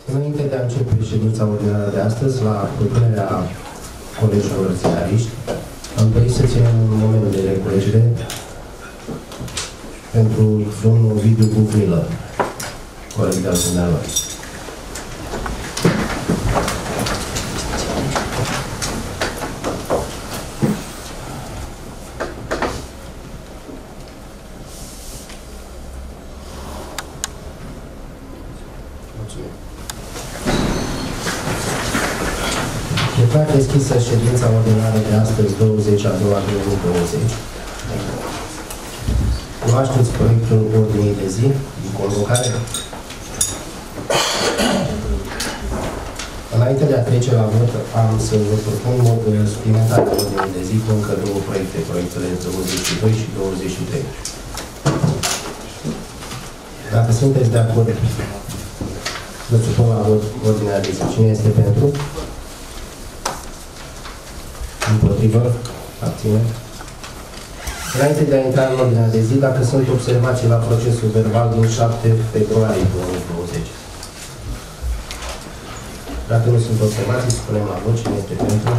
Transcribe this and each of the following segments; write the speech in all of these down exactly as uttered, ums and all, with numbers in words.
Înainte de a începe ședința ordinară de astăzi, la propunerea colegilor ziariști, am dorit să ținem un moment de reculegere pentru domnul Ovidiu Bucnilă, coleg de-al dumneavoastră. Declar deschisă ședința ordinară de astăzi, douăzeci a doua două mii douăzeci. Cunoașteți proiectul ordinii de zi de convocare? Înainte de a trece la vot, am să vă propun mod suplimentar de ordinii de zi cu încă două proiecte, proiectele douăzeci și doi și douăzeci și trei. Dacă sunteți de acord, vă supun la vot ordinea de zi. Cine este pentru? Împotrivă? Abține? Înainte de a intra în ordinea de zi, dacă sunt observații la procesul verbal din șapte februarie două mii douăzeci. Dacă nu sunt observații, spunem la vot cine este pentru.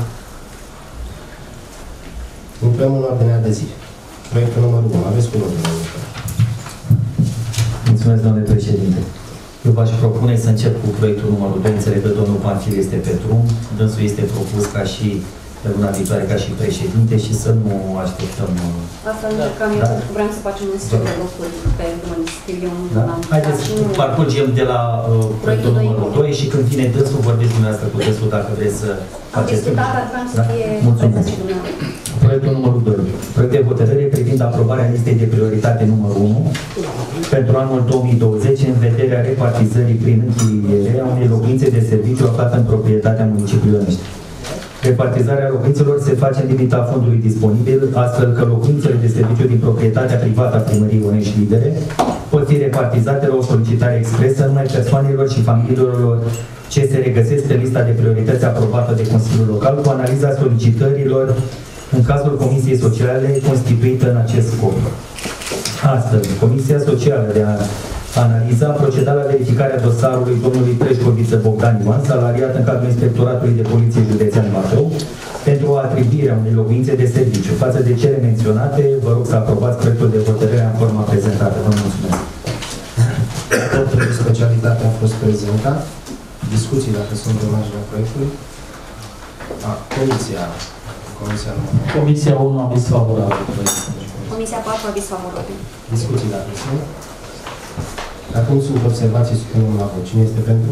Intrăm în ordinea de zi. Proiectul numărul unu. Aveți cuvântul, domnule. Mulțumesc, domnule președinte. Eu v-aș propune să încep cu proiectul numărul doi. Înțeleg că domnul Panfil este pe drum. Dânsul este propus ca și pe luna viitoare ca și președinte și să nu așteptăm... Asta încercam eu, pentru că vreau să facem un schimb de locuri pe drum, scriu eu un da? Haideți, parcurgem de la uh, proiectul numărul doi și când vine dânsul, vorbiți dumneavoastră cu dânsul dacă vreți să faceți... Am discutat, dar vreau să fie prezenți și dumneavoastră. Proiectul numărul doi. Proiect de hotărâre privind aprobarea listei de prioritate numărul unu pentru anul două mii douăzeci în vederea repartizării prin închiriere a unei locuințe de serviciu aflate în proprietatea municipiului Ionești. Repartizarea locuințelor se face în limita fondului disponibil, astfel că locuințele de serviciu din proprietatea privată a Primăriei Ionești Libere pot fi repartizate la o solicitare expresă numai persoanelor și familiilor ce se regăsesc pe lista de priorități aprobată de Consiliul Local, cu analiza solicitărilor în cazul Comisiei Sociale constituită în acest scop. Astfel, Comisia Socială de a analiza proceda la verificarea dosarului domnului Preșcoviță Bogdan Ioan, salariat în cadrul Inspectoratului de Poliție Județean Bacău, pentru atribuirea unei locuințe de serviciu. Față de cele menționate, vă rog să aprobați proiectul de hotărâre în forma prezentată. Vă mulțumesc. Raportul de specialitate a fost prezentat. Discuții dacă sunt pe marginea proiectului. A, Comisia. Comisia numărul Comisia unu a aviz favorabil. Comisia patru a aviz favorabil. Discuții dacă sunt. Dacă nu sunt observații, supunem la vot. Cine este pentru?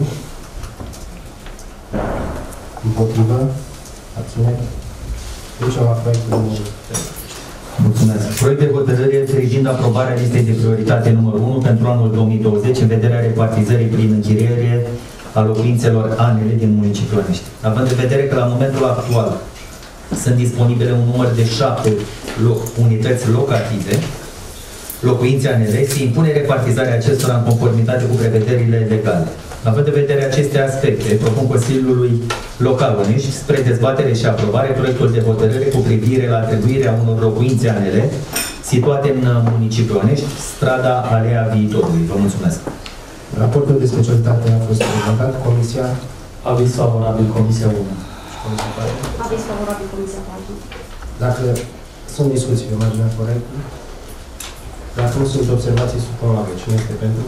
Împotrivă? Abținere? Ducem la proiectul numărul trei. Mulțumesc. Proiect de hotărâre privind aprobarea listei de prioritate numărul unu pentru anul două mii douăzeci în vederea repartizării prin închiriere a locuințelor anele din municipiul Ionești. Având în vedere că la momentul actual sunt disponibile un număr de șapte loc, unități locative, locuințe anele, se impune repartizarea acestora în conformitate cu prevederile legale. Având în vedere aceste aspecte, propun Consiliului Local Ionești spre dezbatere și aprobare proiectul de hotărâre cu privire la atribuirea unor locuințe anele situate în municipiul Ionești, strada Alea Viitorului. Vă mulțumesc. Raportul de specialitate a fost prezentat. Comisia? Aviz favorabil, Comisia unu. Aviz favorabil, Comisia patru. Dacă sunt discuții pe marginea proiectului, dacă nu sunt observații, supun la vot. Cine este pentru?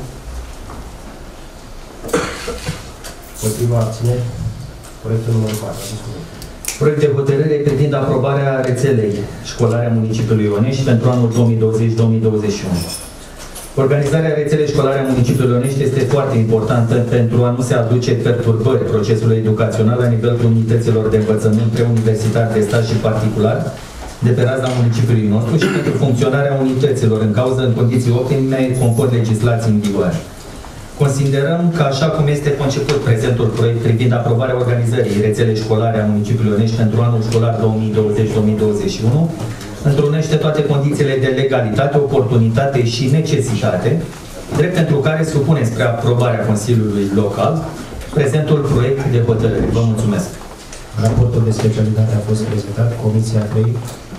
Potriva abțineri? Proiectul numărul patru. Proiect de hotărâre privind aprobarea rețelei școlare a municipiului Ionești pentru anul două mii douăzeci două mii douăzeci și unu. Organizarea rețelei școlare a municipiului Ionești este foarte importantă pentru a nu se aduce perturbări procesului educațional la nivelul unităților de învățământ preuniversitar de stat și particular de pe raza municipiului nostru și pentru funcționarea unităților în cauză în condiții optime conform legislației în vigoare. Considerăm că așa cum este conceput prezentul proiect privind aprobarea organizării rețelei școlare a municipiului Ionești pentru anul școlar două mii douăzeci două mii douăzeci și unu, întrunește toate condițiile de legalitate, oportunitate și necesitate, drept pentru care supune spre aprobarea Consiliului Local prezentul proiect de hotărâre. Vă mulțumesc. Raportul de specialitate a fost prezentat. Comisia trei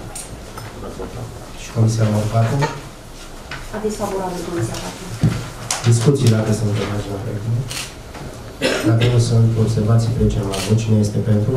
și Comisia numărul patru. Aviz favorabil, Comisia patru. Discuții dacă sunt pe marginea proiectului. Dacă nu sunt observații, trecem la vot. Cine este pentru?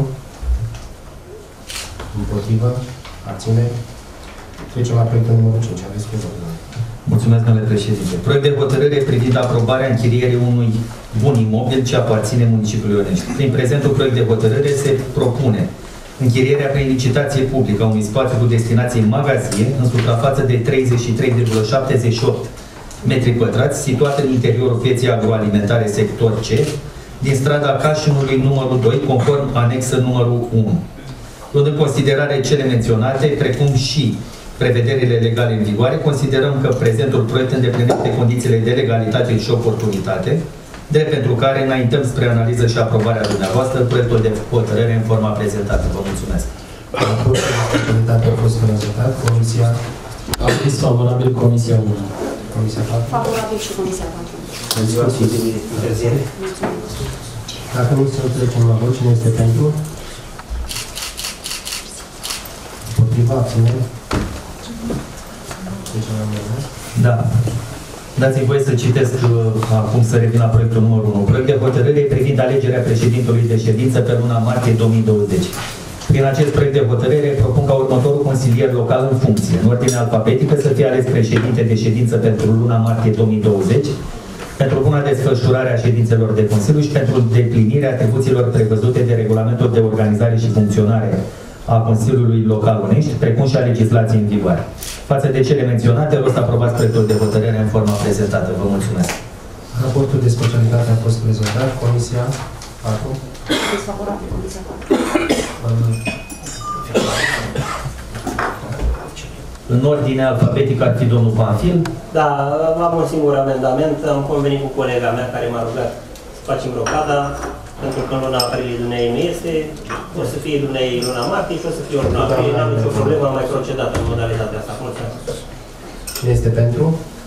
Împotrivă? Abțineri? Trecem la proiectul numărul cinci. Aveți cuvântul. Mulțumesc, domnule președinte. Proiect de hotărâre privind aprobarea închirierii unui bun imobil ce aparține municipiului Ionești. Prin prezentul proiect de hotărâre se propune închirierea prin licitație publică a unui spațiu cu destinație magazie în suprafață de treizeci și trei virgulă șaptezeci și opt metri pătrați, situat în interiorul pieței agroalimentare sector C, din strada Cașinului numărul doi, conform anexă numărul unu. Luând în considerare cele menționate, precum și prevederile legale în vigoare, considerăm că prezentul proiect îndeplinește condițiile de legalitate și oportunitate, drept pentru care înaintăm spre analiză și aprobarea dumneavoastră proiectul de hotărâre în forma prezentată. Vă mulțumesc. Raportul de specialitate a fost prezentat. Comisia, Aviz favorabil Comisia unu. Comisia patru. Favorabil și Comisia patru. Discuții de întârziere. Mulțumesc. Dacă nu se trecem la vot, cine este pentru? Împotriva, abținere? Trecem la vot. Da. Dați-mi voie să citesc uh, acum să revin la proiectul numărul unu. Proiect de hotărâre privind alegerea președintelui de ședință pe luna martie două mii douăzeci. Prin acest proiect de hotărâre propun ca următorul consilier local în funcție, în ordine alfabetică, să fie ales președinte de ședință pentru luna martie două mii douăzeci, pentru buna desfășurare a ședințelor de Consiliu și pentru îndeplinirea atribuțiilor prevăzute de regulamentul de organizare și funcționare a Consiliului Local Ionești, precum și a legislației în vigoare. Față de cele menționate, rost aprobați proiectul de hotărâre în forma prezentată. Vă mulțumesc. Raportul de specialitate a fost prezentat. Comisia patru. Aviz favorabil Comisia patru. În ordine alfabetică ar fi domnul Panfil. Da, am un singur amendament. Am convenit cu colega mea care m-a rugat să facem rocada, pentru că în luna aprilie dumnei nu este, o să fie dumnei luna martie și o să fie o luna aprilie. N-am nicio problemă, am mai procedat în modalitatea asta. Mulțumesc. Cine este pentru?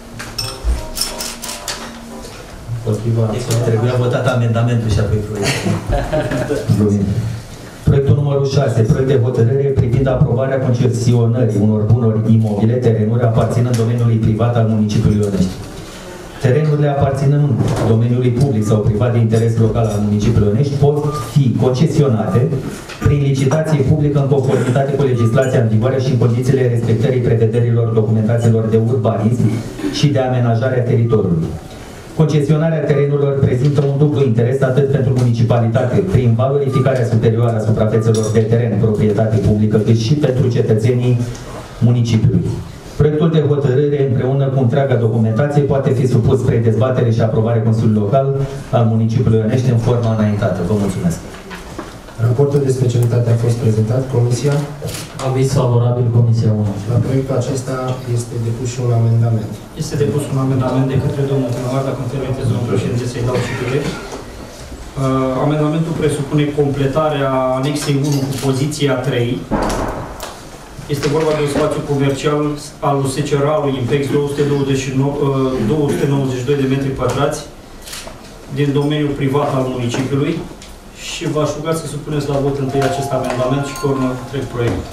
Împotriva, abținere? Trebuia votat amendamentul și apoi proiectul. Proiectul numărul șase. Proiect de hotărâre privind aprobarea concesionării unor bunuri imobile, terenuri aparținând domeniului privat al municipiului Ionești. Terenurile aparținând domeniului public sau privat de interes local al municipiului Ionești pot fi concesionate prin licitație publică în conformitate cu legislația în vigoare și în condițiile respectării prevederilor documentațiilor de urbanism și de amenajare a teritoriului. Concesionarea terenurilor prezintă un dublu interes atât pentru municipalitate, prin valorificarea superioară a suprafețelor de teren proprietate publică, cât și pentru cetățenii municipiului. Proiectul de hotărâre, împreună cu întreaga documentație, poate fi supus spre dezbatere și aprobare Consiliului Local al municipiului Ionești în forma înaintată. Vă mulțumesc. Raportul de specialitate a fost prezentat. Comisia. Aviz favorabil Comisia unu. La proiectul acesta este depus și un amendament. Este depus un amendament de către domnul primar, dacă îmi permiteți, domnul președinte, să-i dau citire. Uh, amendamentul presupune completarea anexei unu cu poziția trei. Este vorba de un spațiu comercial al Seceralului Impex două sute nouăzeci și doi de metri pătrați din domeniul privat al municipiului și v-aș ruga să supuneți la vot întâi acest amendament și pe urmă trec proiectul.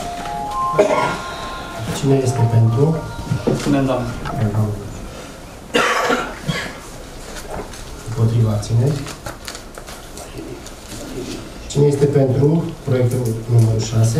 Cine este pentru? Amendament. Împotriva, abțineri? Cine este pentru proiectul numărul șase?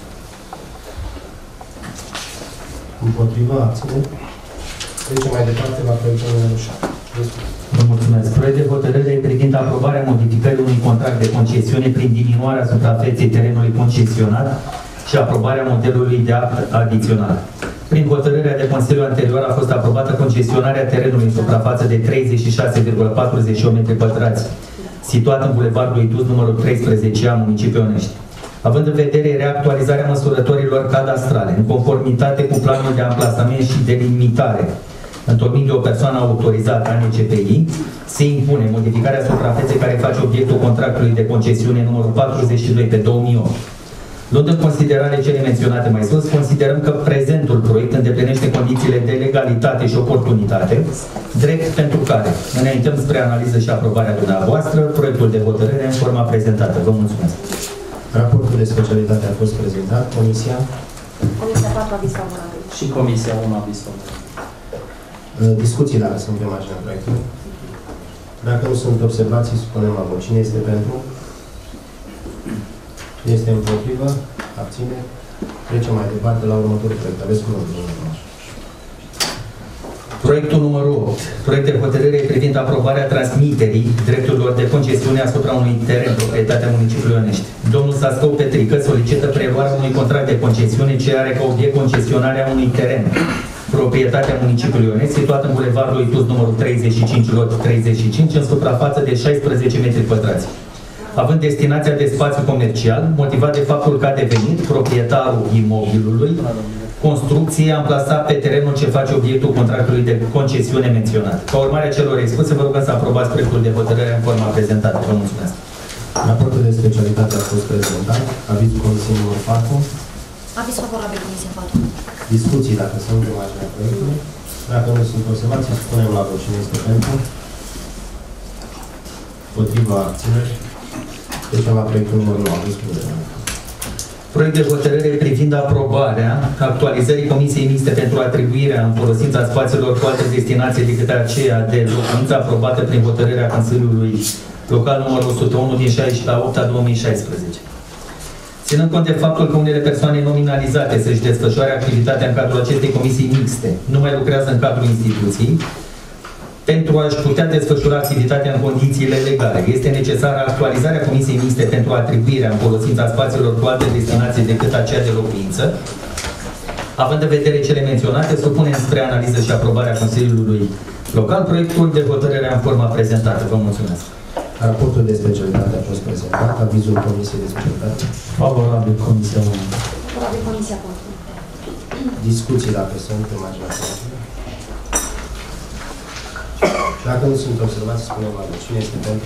Împotriva, abțineri? Trecem mai departe la proiectul numărul șapte. Vă mulțumesc. Proiect de hotărâre privind aprobarea modificării unui contract de concesiune prin diminuarea suprafeței terenului concesionat și aprobarea modelului de act adițional. Prin hotărârea de Consiliu anterior a fost aprobată concesionarea terenului în suprafață de treizeci și șase virgulă patruzeci și opt metri pătrați, situat în Bulevardul Idus, numărul treisprezece A, municipiul Ionești. Având în vedere reactualizarea măsurătorilor cadastrale, în conformitate cu planul de amplasament și delimitare întocmit de o persoană autorizată a N C P I, se impune modificarea suprafeței care face obiectul contractului de concesiune numărul patruzeci și doi pe două mii opt. Luând în considerare cele menționate mai sus, considerăm că prezentul proiect îndeplinește condițiile de legalitate și oportunitate, drept pentru care înaintăm spre analiză și aprobarea dumneavoastră proiectul de hotărâre în forma prezentată. Vă mulțumesc. Raportul de specialitate a fost prezentat. Comisia. Comisia patru, aviz favorabil. Și Comisia unu aviz favorabil. Discuțiile sunt pe marginea proiectului. Dacă nu sunt observații, supunem la vot. Cine este pentru? Cine este împotrivă? Abține? Trecem mai departe la următorul proiect. Aveți cuvântul, domnule Tomaș. Proiectul numărul opt. Proiect de hotărâre privind aprobarea transmiterii drepturilor de concesiune asupra unui teren proprietatea municipiului Ionești. Domnul Sascău Petrică solicită preluarea unui contract de concesiune ce are ca obiect concesionarea unui teren proprietatea municipiului Ionești, situat în bulevardul Itus numărul treizeci și cinci, lot treizeci și cinci, în suprafață de șaisprezece metri pătrați. Având destinația de spațiu comercial, motivat de faptul că a devenit proprietarul imobilului, construcție amplasat pe terenul ce face obiectul contractului de concesiune menționat. Ca urmare a celor expuse, vă rugăm să aprobați proiectul de hotărâre în forma prezentată. Vă mulțumesc. Raportul de specialitate a fost prezentat. Avizul Comisiei numărul patru. Aviz favorabil, Comisia patru. Discuții, dacă sunt pe marginea proiectului. Dacă nu sunt observații, spunem la vot. Cine este pentru? Potriva abțineri. Trecem la proiectul numărul nouă. Aveți cuvântul. Proiect de hotărâre privind aprobarea actualizării Comisiei Mixte pentru atribuirea în folosința spațiilor cu alte destinații decât aceea de locuință aprobată prin hotărârea Consiliului Local numărul o sută unu din șaisprezece la opt a două mii șaisprezece. Ținând cont de faptul că unele persoane nominalizate să-și desfășoare activitatea în cadrul acestei comisii mixte nu mai lucrează în cadrul instituției, pentru a-și putea desfășura activitatea în condițiile legale, este necesară actualizarea Comisiei Mixte pentru atribuirea în folosința spațiilor cu alte destinații decât aceea de locuință. Având în vedere cele menționate, supunem spre analiză și aprobarea Consiliului Local proiectul de hotărâre în forma prezentată. Vă mulțumesc. Raportul de specialitate a fost prezentat. Avizul Comisiei de specialitate. Favorabil Comisia unu. Favorabil, Comisia patru. Discuții, dacă sunt pe marginea proiectului. Dacă nu sunt observații, spunem la vot. Cine este pentru?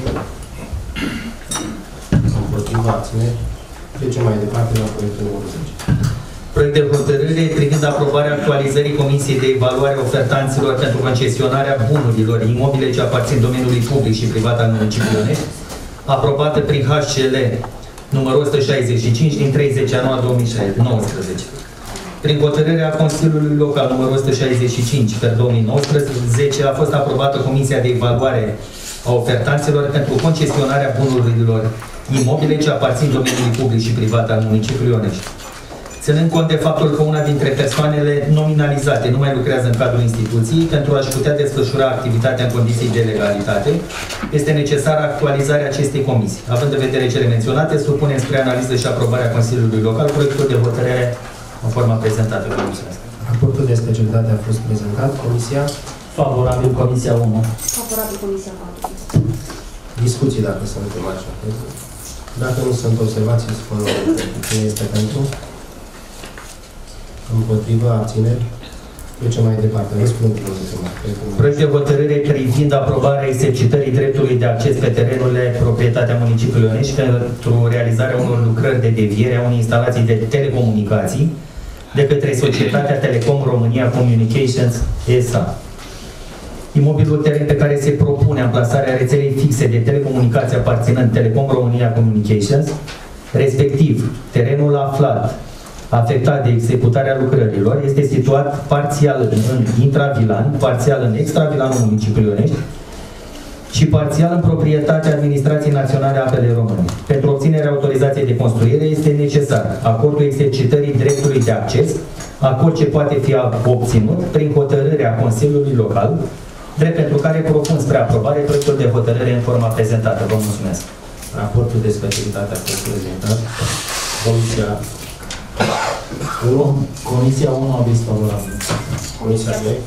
Împotriva abțineri. Trecem mai departe la proiectul numărul zece. Proiect de hotărâre privind aprobarea actualizării Comisiei de Evaluare Ofertanților pentru concesionarea bunurilor imobile ce aparțin domeniului public și privat al municipiului Ionești, aprobată prin H C L numărul o sută șaizeci și cinci din treizeci ianuarie două mii nouăsprezece. Prin hotărârea Consiliului Local numărul o sută șaizeci și cinci pe două mii nouăsprezece a fost aprobată Comisia de Evaluare a Ofertanților pentru concesionarea bunurilor imobile ce aparțin domeniului public și privat al municipiului Ionești. Ținând cont de faptul că una dintre persoanele nominalizate nu mai lucrează în cadrul instituției, pentru a-și putea desfășura activitatea în condiții de legalitate, este necesară actualizarea acestei comisii. Având în vedere cele menționate, supunem spre analiză și aprobarea Consiliului Local proiectul de hotărâre în forma prezentată. Vă mulțumesc. Raportul de specialitate a fost prezentat. Comisia. Favorabil Comisia unu. Favorabil, Comisia patru. Discuții, dacă sunt pe marginea proiectului. Dacă nu sunt observații, spun la vot. Cine este pentru? Împotriva abțineri. Trecem mai departe. Răspundem la Proiect de hotărâre privind aprobarea exercitării dreptului de acces pe terenurile proprietatea municipiului Ionești pentru realizarea unor lucrări de deviere a unei instalații de telecomunicații de către Societatea Telecom România Communications S A. Imobilul teren pe care se propune amplasarea rețelei fixe de telecomunicații aparținând Telecom România Communications, respectiv terenul aflat afectat de executarea lucrărilor, este situat parțial în intravilan, parțial în extravilanul municipiului Ionești și parțial în proprietatea Administrației Naționale a Apele Române. Pentru obținerea autorizației de construire este necesar acordul exercitării dreptului de acces, acord ce poate fi obținut prin hotărârea Consiliului Local, drept pentru care propun spre aprobare proiectul de hotărâre în forma prezentată. Vă mulțumesc. Raportul de specialitate a fost prezentat. Comisia unu. Comisia unu, aviz favorabil. Comisia doi.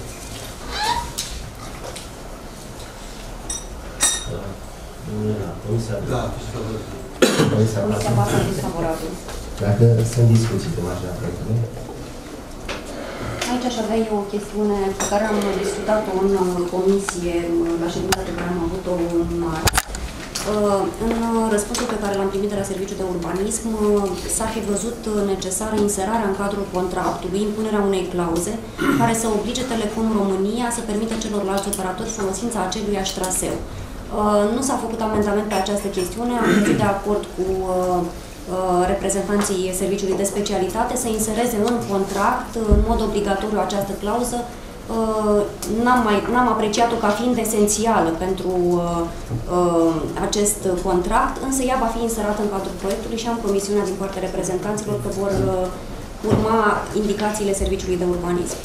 Comisia Da, Comisia patru, aviz favorabil. Dacă sunt discuții pe marginea proiectului. Aici aș avea eu o chestiune pe care am discutat-o în comisie, la ședința pe care am avut-o în marți. În răspunsul pe care l-am primit de la Serviciul de Urbanism, s-a fi văzut necesară inserarea în cadrul contractului, impunerea unei clauze care să oblige Telecom România să permită celorlalți operatori folosința aceluiași traseu. Nu s-a făcut amendament pe această chestiune, am fost de acord cu reprezentanții Serviciului de Specialitate să insereze în contract, în mod obligatoriu, această clauză Uh, N-am, mai, n-am apreciat-o ca fiind esențială pentru uh, uh, acest contract, însă ea va fi inserată în cadrul proiectului și am promisiunea din partea reprezentanților că vor uh, urma indicațiile Serviciului de Urbanism.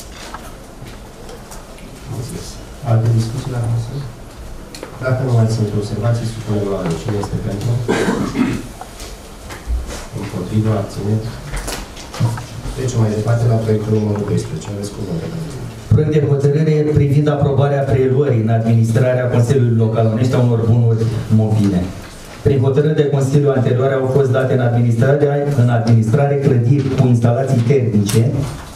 Alte discuții la masă? Dacă nu mai sunt observații, supunem la vot. Cine este pentru? Împotriva, abțineri. Trecem mai departe la proiectul numărul doisprezece. Aveți cuvântul. Proiect de hotărâre privind aprobarea preluării în administrarea Consiliului Local Onești a unor bunuri mobile. Prin hotărâri de Consiliu anterioare au fost date în administrare, în administrare clădiri cu instalații termice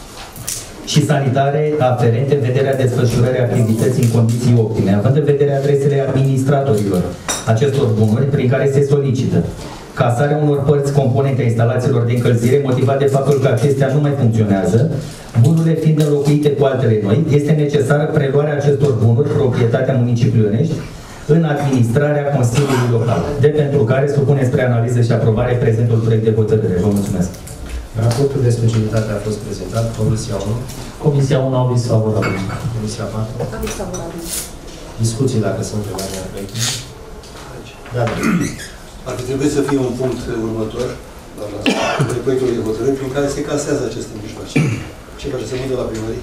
și sanitare aferente în vederea desfășurării activității în condiții optime, având în vedere adresele administratorilor acestor bunuri, prin care se solicită casarea unor părți componente a instalațiilor de încălzire, motivat de faptul că acestea nu mai funcționează, bunurile fiind înlocuite cu altele noi, este necesară preluarea acestor bunuri, proprietatea municipiului Onești, în administrarea Consiliului Local, de pentru care supune spre analiză și aprobare prezentul proiect de hotărâre. Vă mulțumesc. Raportul de specialitate a fost prezentat. Comisia unu. Comisia unu aviz favorabil. Comisia patru. Aviz favorabil. Discuții dacă sunt pe marginea proiectului. Da, da. Ar fi trebuit să fie un punct următor, doamna, de proiectul de hotărâri, prin care se casează aceste mijloace. Ce face? Se mută la primărie?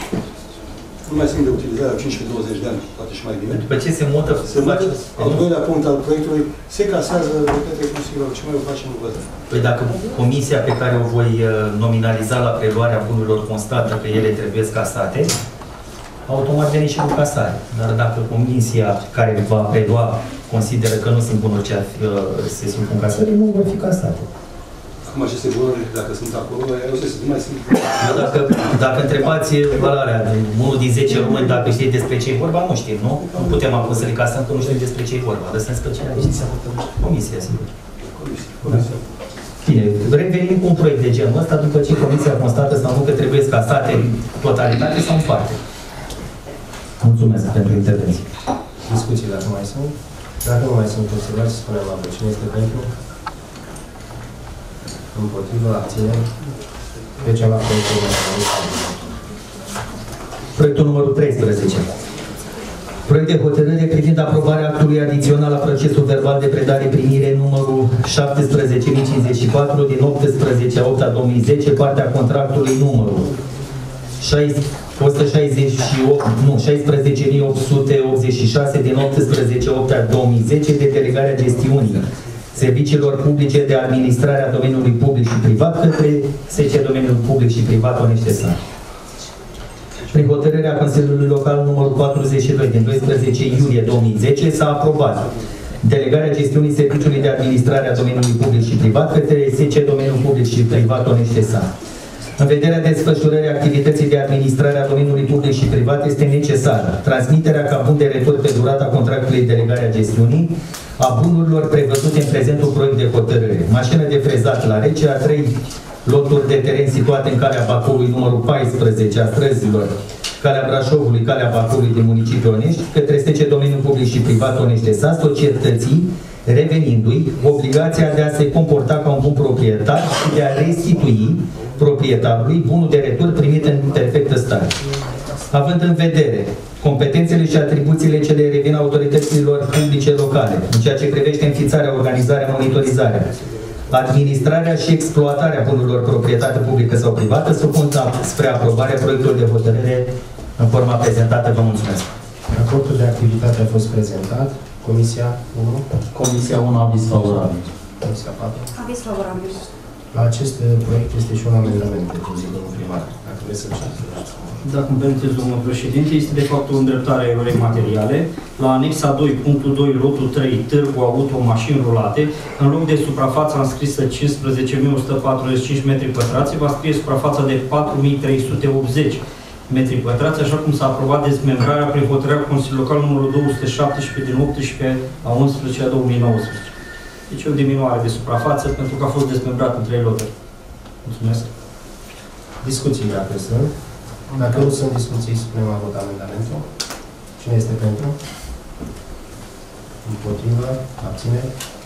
Nu mai sunt de utilizare a cincisprezece douăzeci de ani, poate și mai bine. După ce se mută, se mută, al doilea punct al proiectului, se casează de către Consiliul. Ce mai o facem, nu văd. Păi dacă comisia pe care o voi nominaliza la preluarea bunurilor constată că ele trebuie casate, automat vine și cu casare. Dar dacă comisia care va prelua consideră că nu sunt bunuri ce se supun casării, nu vor fi casate. Acum aceste bunuri, dacă sunt acolo, eu să nu mai sunt. Dacă, dacă întrebați valoarea, unul din zece români, dacă știe despre ce e vorba, nu știm, nu? Nu putem acum să le casăm că nu știm despre ce e vorba. Lăsăm specialiști. Comisia, sigur. Comisia. Bine, revenim cu un proiect de genul ăsta după ce comisia constată sau nu că trebuie casate în totalitate sau în parte. Mulțumesc pentru intervenție. Discuții dacă mai sunt. Dacă nu mai sunt observații, spunem la vot. Cine este pentru? Împotrivă, abțineri. Trecem la proiectul numărul Proiectul numărul treisprezece. Proiect de hotărâre privind aprobarea actului adițional la procesul verbal de predare-primire numărul șaptesprezece mii cincizeci și patru din optsprezece a opta două mii zece, partea contractului numărul o sută șaizeci și opt, nu, șaisprezece mii opt sute optzeci și șase din optsprezece a opta două mii zece de delegarea gestiunii serviciilor publice de administrare a domeniului public și privat către S C Domeniul Public și Privat Onești S A. Prin hotărârea Consiliului Local numărul patruzeci și doi din doisprezece iulie două mii zece s-a aprobat delegarea gestiunii serviciului de administrare a domeniului public și privat către S C Domeniul Public și Privat Onești S A. În vederea desfășurării activității de administrare a domeniului public și privat este necesară transmiterea ca bun de retur pe durata contractului de delegare a gestiunii a bunurilor prevăzute în prezentul proiect de hotărâre. Mașină de frezat la rece, a trei loturi de teren situate în calea Bacăului numărul paisprezece a străzilor calea Brașovului, calea Bacăului din municipiul Onești, către S C Domeniul Public și Privat Onești S A, societății, revenindu-i obligația de a se comporta ca un bun proprietar și de a restitui proprietarului bunul de retur primit în perfectă stare. Având în vedere competențele și atribuțiile ce le revin autorităților publice locale, în ceea ce privește înființarea, organizarea, monitorizarea, administrarea și exploatarea bunurilor proprietate publică sau privată, supun spre aprobarea proiectului de hotărâre în forma prezentată. Vă mulțumesc. Raportul de activitate a fost prezentat. Comisia unu. Comisia unu aviz favorabil. Comisia patru. Aviz favorabil. La acest proiect este și un amendament de zi, domnul primar. Dacă vreți să citiți. Dacă îmi permiteți, domnul președinte, este de fapt o îndreptare a erorii materiale. La anexa doi, punctul doi, lotul trei, târgu auto, mașini rulate, în loc de suprafața înscrisă cincisprezece mii o sută patruzeci și cinci metri pătrați, va scrie suprafața de patru mii trei sute optzeci metri pătrați, așa cum s-a aprobat dezmembrarea prin hotărârea Consiliului Local numărul două sute șaptesprezece din optsprezece a unsprezece a două mii nouăsprezece. Deci o diminuare de suprafață pentru că a fost dezmembrat în trei loturi. Mulțumesc. Discuții dacă sunt. Dacă nu sunt discuții, spunem la vot amendamentul. Cine este pentru? Împotrivă? Abține?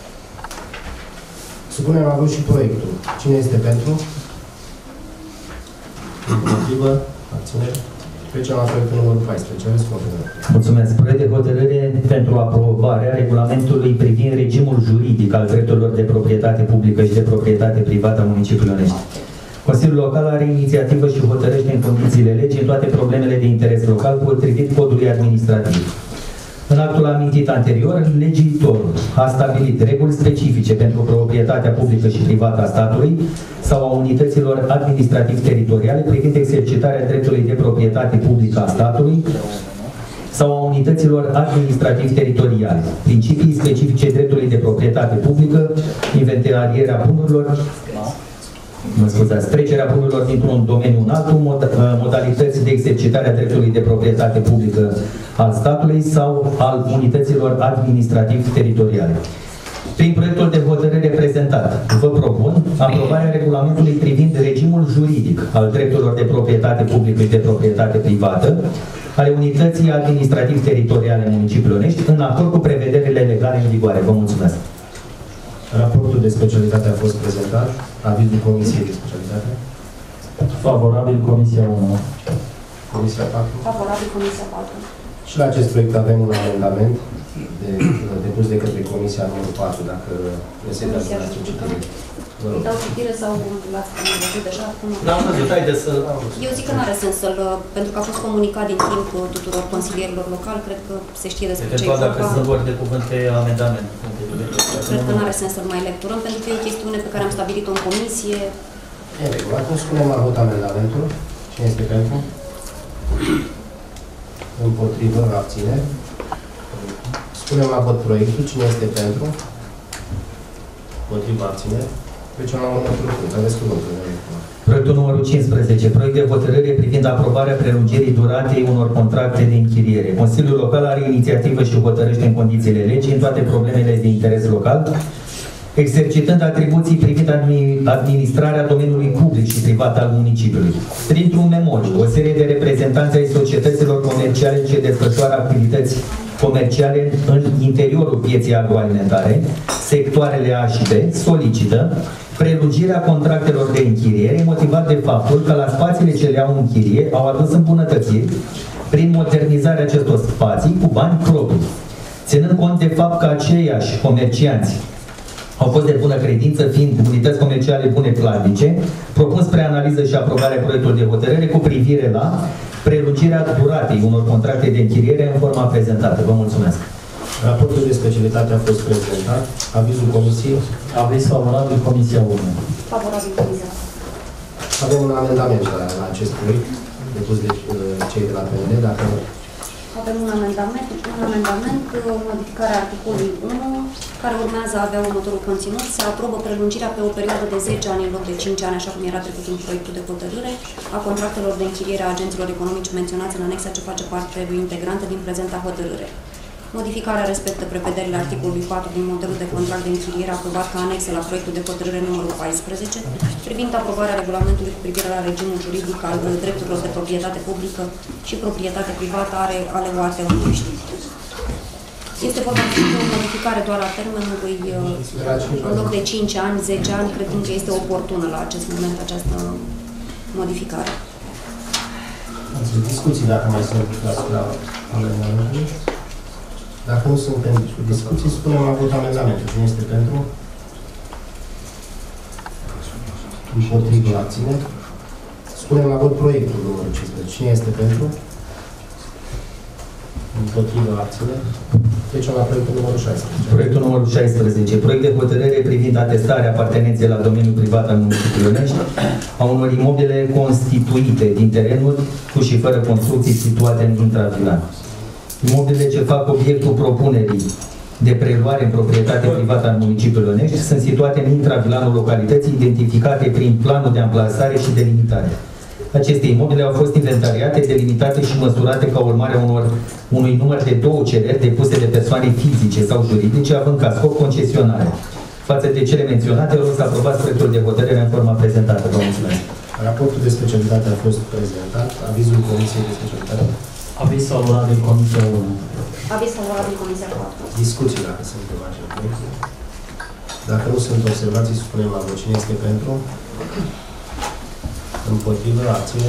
Supunem la vot și proiectul. Cine este pentru? Împotrivă? Abține? Trecem la proiectul numărul paisprezece. Aveți cuvântul. Mulțumesc. Proiect de hotărâre pentru aprobarea regulamentului privind regimul juridic al drepturilor de proprietate publică și de proprietate privată a municipiului Onești. Consiliul Local are inițiativă și hotărăște în condițiile legii în toate problemele de interes local potrivit codului administrativ. În actul amintit anterior, legiuitorul a stabilit reguli specifice pentru proprietatea publică și privată a statului sau a unităților administrativ-teritoriale privind exercitarea dreptului de proprietate publică a statului sau a unităților administrativ-teritoriale, principii specifice dreptului de proprietate publică, inventarierea bunurilor, mă scuzați, trecerea bunurilor dintr-un domeniu în altul, mod, modalități de exercitare a dreptului de proprietate publică al statului sau al unităților administrativ-teritoriale. Prin proiectul de hotărâre prezentat, vă propun aprobarea regulamentului privind regimul juridic al drepturilor de proprietate publică și de proprietate privată ale unității administrativ-teritoriale în municipiul Onești, în acord cu prevederile legale în vigoare. Vă mulțumesc. Raportul de specialitate a fost prezentat. Avizul Comisiei de Specialitate. Favorabil Comisia unu. Comisia patru. Favorabil Comisia patru. Și la acest proiect avem un amendament de, depus de către Comisia numărul patru, dacă ne se dă la citire. Îi dau citire sau l-ați văzut deja? N-am văzut, haideți să... Eu zic că nu are sens să-l, pentru că a fost comunicat din timp tuturor consilierilor locali, cred că se știe despre ce e Eventual dacă vorba. sunt vor de cuvânt pe amendament. Cred că nu are sens să-l mai lecturăm, pentru că e o chestiune pe care am stabilit-o în comisie. E regulă. Atunci spunem la vot amendamentul. Cine este pentru? Împotrivă, abține. Spunem la vot proiectul. Cine este pentru? Împotrivă, abține. Trecem la următorul punct. Aveți cuvântul. Proiectul numărul cincisprezece. Proiect de hotărâre privind aprobarea prelungirii duratei unor contracte de închiriere. Consiliul Local are inițiativă și hotărăște în condițiile legii în toate problemele de interes local, exercitând atribuții privind administrarea domeniului public și privat al municipiului. Printr-un memoriu, o serie de reprezentanți ai societăților comerciale ce desfășoară activități comerciale în interiorul pieței agroalimentare, sectoarele A și B, solicită prelungirea contractelor de închiriere, motivat de faptul că la spațiile ce le au în chirie au adus îmbunătățiri prin modernizarea acestor spații cu bani proprii. Ținând cont de fapt că aceiași comercianți au fost de bună credință, fiind unități comerciale bune cladnice, propun spre analiză și aprobarea proiectului de hotărâre cu privire la prelungirea duratei unor contracte de închiriere în forma prezentată. Vă mulțumesc. Raportul de specialitate a fost prezentat. Avizul Comisiei. Aviz favorabil Comisia unu. Favorabil Comisia. Avem un amendament la, la acest proiect depus de uh, cei de la P N D. Dacă Avem un amendament, un amendament, o modificare a articolului unu, care urmează a avea următorul conținut. Se aprobă prelungirea pe o perioadă de zece ani în loc de cinci ani, așa cum era trecut în proiectul de hotărâre, a contractelor de închiriere a agenților economici menționați în anexa ce face parte integrantă din prezenta hotărâre. Modificarea respectă prevederile articolului patru din modelul de contract de închiriere aprobat ca anexă la proiectul de hotărâre numărul paisprezece, privind aprobarea regulamentului cu privire la regimul juridic al drepturilor de proprietate publică și proprietate privată are ale O A T Onești. Este vorba de o modificare doar a termenului, în loc de cinci ani, zece ani, cred că este oportună la acest moment această modificare. discuții, dacă mai sunt la amendamentului. Dacă nu sunt pentru discuții, spunem la vot amendamentul. Cine este pentru? Împotrivă, abține. Spunem la vot proiectul numărul cincisprezece. Cine este pentru? Împotrivă, abține. Trecem la proiectul numărul șaisprezece. Proiectul numărul șaisprezece. Proiect de hotărâre privind atestarea apartenenței la domeniul privat al municipiului Onești a unor imobile constituite din terenuri cu și fără construcții situate în intravilan. Imobilele ce fac obiectul propunerii de preluare în proprietate privată al municipiului Onești sunt situate în intravilanul localității, identificate prin planul de amplasare și delimitare. Aceste imobile au fost inventariate, delimitate și măsurate ca urmare a unor, unui număr de două cereri depuse de persoane fizice sau juridice, având ca scop concesionare. Față de cele menționate, rog să aprobați proiectul de hotărâre în forma prezentată. Vă mulțumesc. Raportul de specialitate a fost prezentat. Avizul Comisiei de Specialitate. Aviz favorabil Comisia unu. Aviz favorabil Comisia patru. Discuții dacă sunt pe marginea proiectului. Dacă nu sunt observații, spunem la vot. Cine este pentru? Împotrivă, abține.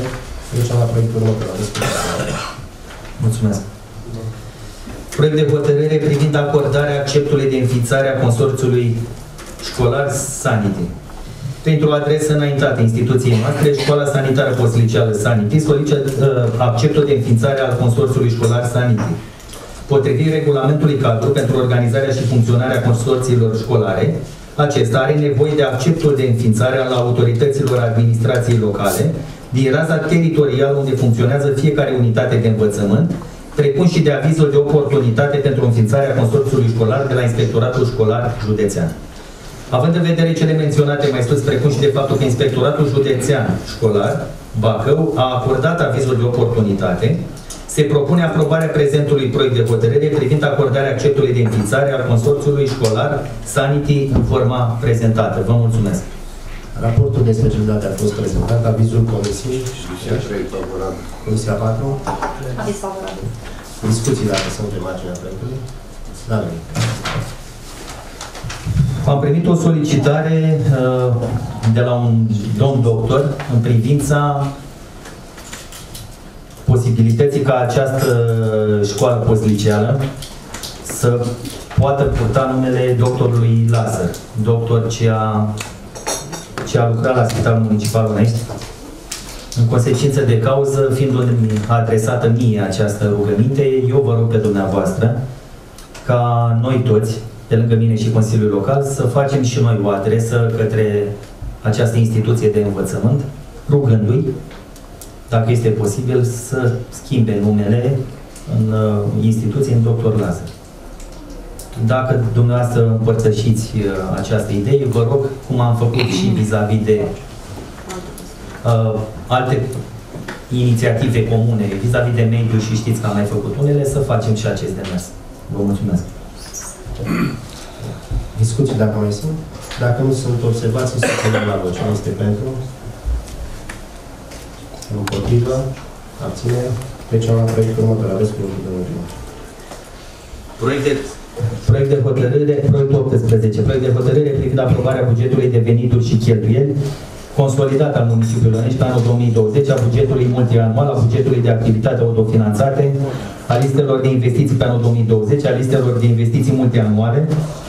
Trecem la proiectul următor. Aveți cuvântul. Mulțumesc. Proiect de hotărâre privind acordarea acceptului de înființare a consorțiului școlar Sanity. Printr-o adresă înaintată instituției noastre, Școala Sanitară Postliceală Sanity solicită uh, acceptul de înființare al consorțiului școlar Sanity. Potrivit regulamentului cadru pentru organizarea și funcționarea consorțiilor școlare, acesta are nevoie de acceptul de înființare al autorităților administrației locale din raza teritorială unde funcționează fiecare unitate de învățământ, precum și de avizul de oportunitate pentru înființarea consorțiului școlar de la Inspectoratul Școlar Județean. Având în vedere cele menționate mai sus, precum și de faptul că Inspectoratul Județean Școlar, Bacău, a acordat avizul de oportunitate, se propune aprobarea prezentului proiect de hotărâre privind acordarea acceptului de înființare al consorțiului școlar Sanity în forma prezentată. Vă mulțumesc! Raportul de specialitate a fost prezentat, avizul Comisiei. Comisia patru. Aviz favorabil. Discuții dacă sunt pe marginea proiectului. Da, nu. Am primit o solicitare uh, de la un domn doctor în privința posibilității ca această școală postliceală să poată purta numele doctorului Lazar, doctor ce a, ce a lucrat la Spitalul Municipal Onești. În consecință de cauză, fiind adresată mie această rugăminte, eu vă rog pe dumneavoastră ca noi toți, de lângă mine și Consiliul Local, să facem și noi o adresă către această instituție de învățământ, rugându-i, dacă este posibil, să schimbe numele în uh, instituție în doctor Lazar. Dacă dumneavoastră împărtășiți uh, această idee, vă rog, cum am făcut și vis-a-vis de uh, alte inițiative comune, vis-a-vis de mediu și știți că am mai făcut unele, să facem și acest demers. Vă mulțumesc. Discuții dacă mai sunt. Dacă nu sunt observații, să punem la vot. Cine este pentru? Împotrivă? Abținere? Trecem la proiectul următor. Aveți cuvântul, domnul primar. Proiect de, proiect de hotărâre, proiectul optsprezece. Proiect de hotărâre privind aprobarea bugetului de venituri și cheltuieli consolidat al municipiului Onești pe anul două mii douăzeci, a bugetului multianual, a bugetului de activitate autofinanțate, a listelor de investiții pe anul două mii douăzeci, a listelor de investiții multianuale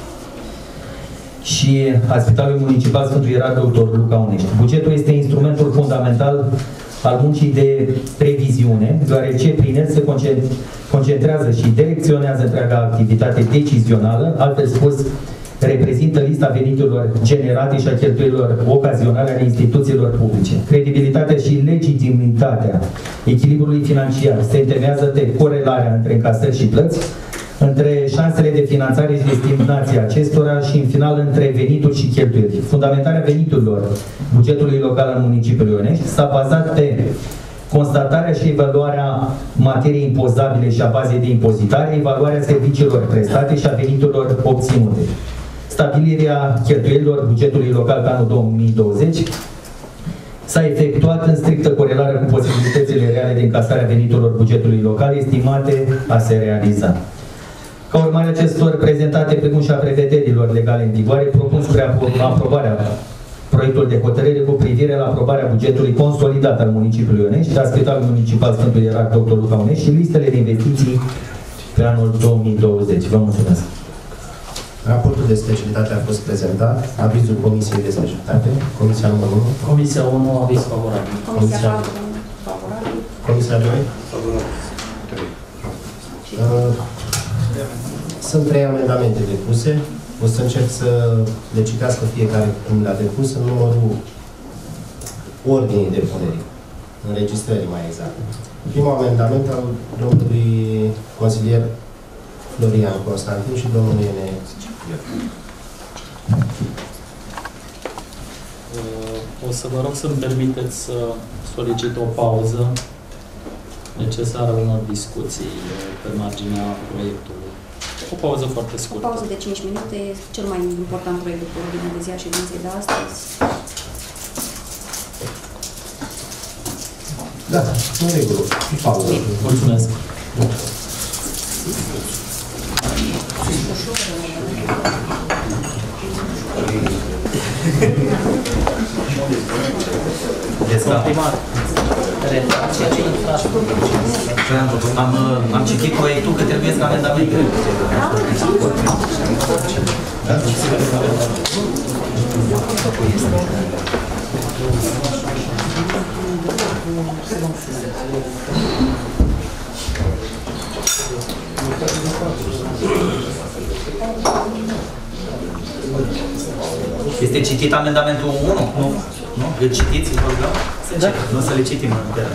și a Spitalului Municipal Sfântul Ierarh Doctor Luca Onești. Bugetul este instrumentul fundamental al muncii de previziune, deoarece prin el se concentrează și direcționează întreaga activitate decizională, altfel spus, reprezintă lista veniturilor generate și a cheltuielilor ocazionale ale instituțiilor publice. Credibilitatea și legitimitatea echilibrului financiar se întemeiază de corelarea între încasări și plăți, între șansele de finanțare și destinație acestora și, în final, între venituri și cheltuieli. Fundamentarea veniturilor bugetului local al municipiului Onești s-a bazat pe constatarea și evaluarea materiei impozabile și a bazei de impozitare, evaluarea serviciilor prestate și a veniturilor obținute. Stabilirea cheltuielilor bugetului local pe anul două mii douăzeci s-a efectuat în strictă corelare cu posibilitățile reale de încasare a veniturilor bugetului local estimate a se realiza. Ca urmare acestor prezentate, precum și a prevederilor legale în vigoare, propun spre aprobarea proiectul de hotărâre cu privire la aprobarea bugetului consolidat al municipiului Onești, a Spitalului Municipal Sfântul Ierarh Doctor Luca Onești și listele de investiții pe anul două mii douăzeci. Vă mulțumesc! Raportul de specialitate a fost prezentat. Avizul Comisiei de Specialitate. Comisia numărul unu. Comisia unu, aviz favorabil. Comisia patru, favorabil. Comisia doi. Uh, Sunt trei amendamente depuse. O să încerc să le citească fiecare cum le-a depus în numărul ordinii depunerii, înregistrării mai exact. Primul amendament al domnului consilier Florian Constantin și domnul Iene. O să vă rog să-mi permiteți să solicit o pauză necesară unor discuții pe marginea proiectului. O pauză foarte O scurtă. pauză de cinci minute, cel mai important proiect de pe ordinea de zi a ședinței de astăzi. Da, în regulă. Pauză. Mulțumesc. Descap. redacție de infrastructură. Am, am citit proiectul că trebuie să amendamente. Este citit amendamentul unu? Nu? Nu? Îl citiți? Vă rugăm? Da. Nu o să le citim în teren.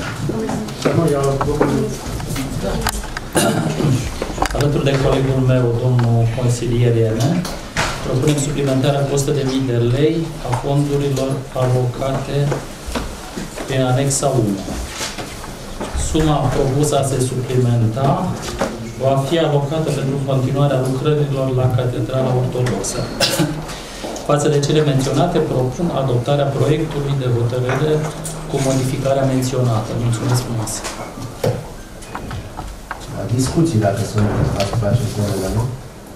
Alături de colegul meu, domnul consilier Iene, propunem suplimentarea cu o sută de mii de lei a fondurilor alocate prin anexa unu. Suma propusă a se suplimenta va fi alocată pentru continuarea lucrărilor la Catedrala Ortodoxă. Față de cele menționate, propun adoptarea proiectului de hotărâre cu modificarea menționată. Mulțumesc frumos! Discuții, dacă sunt asupra acestui amendament.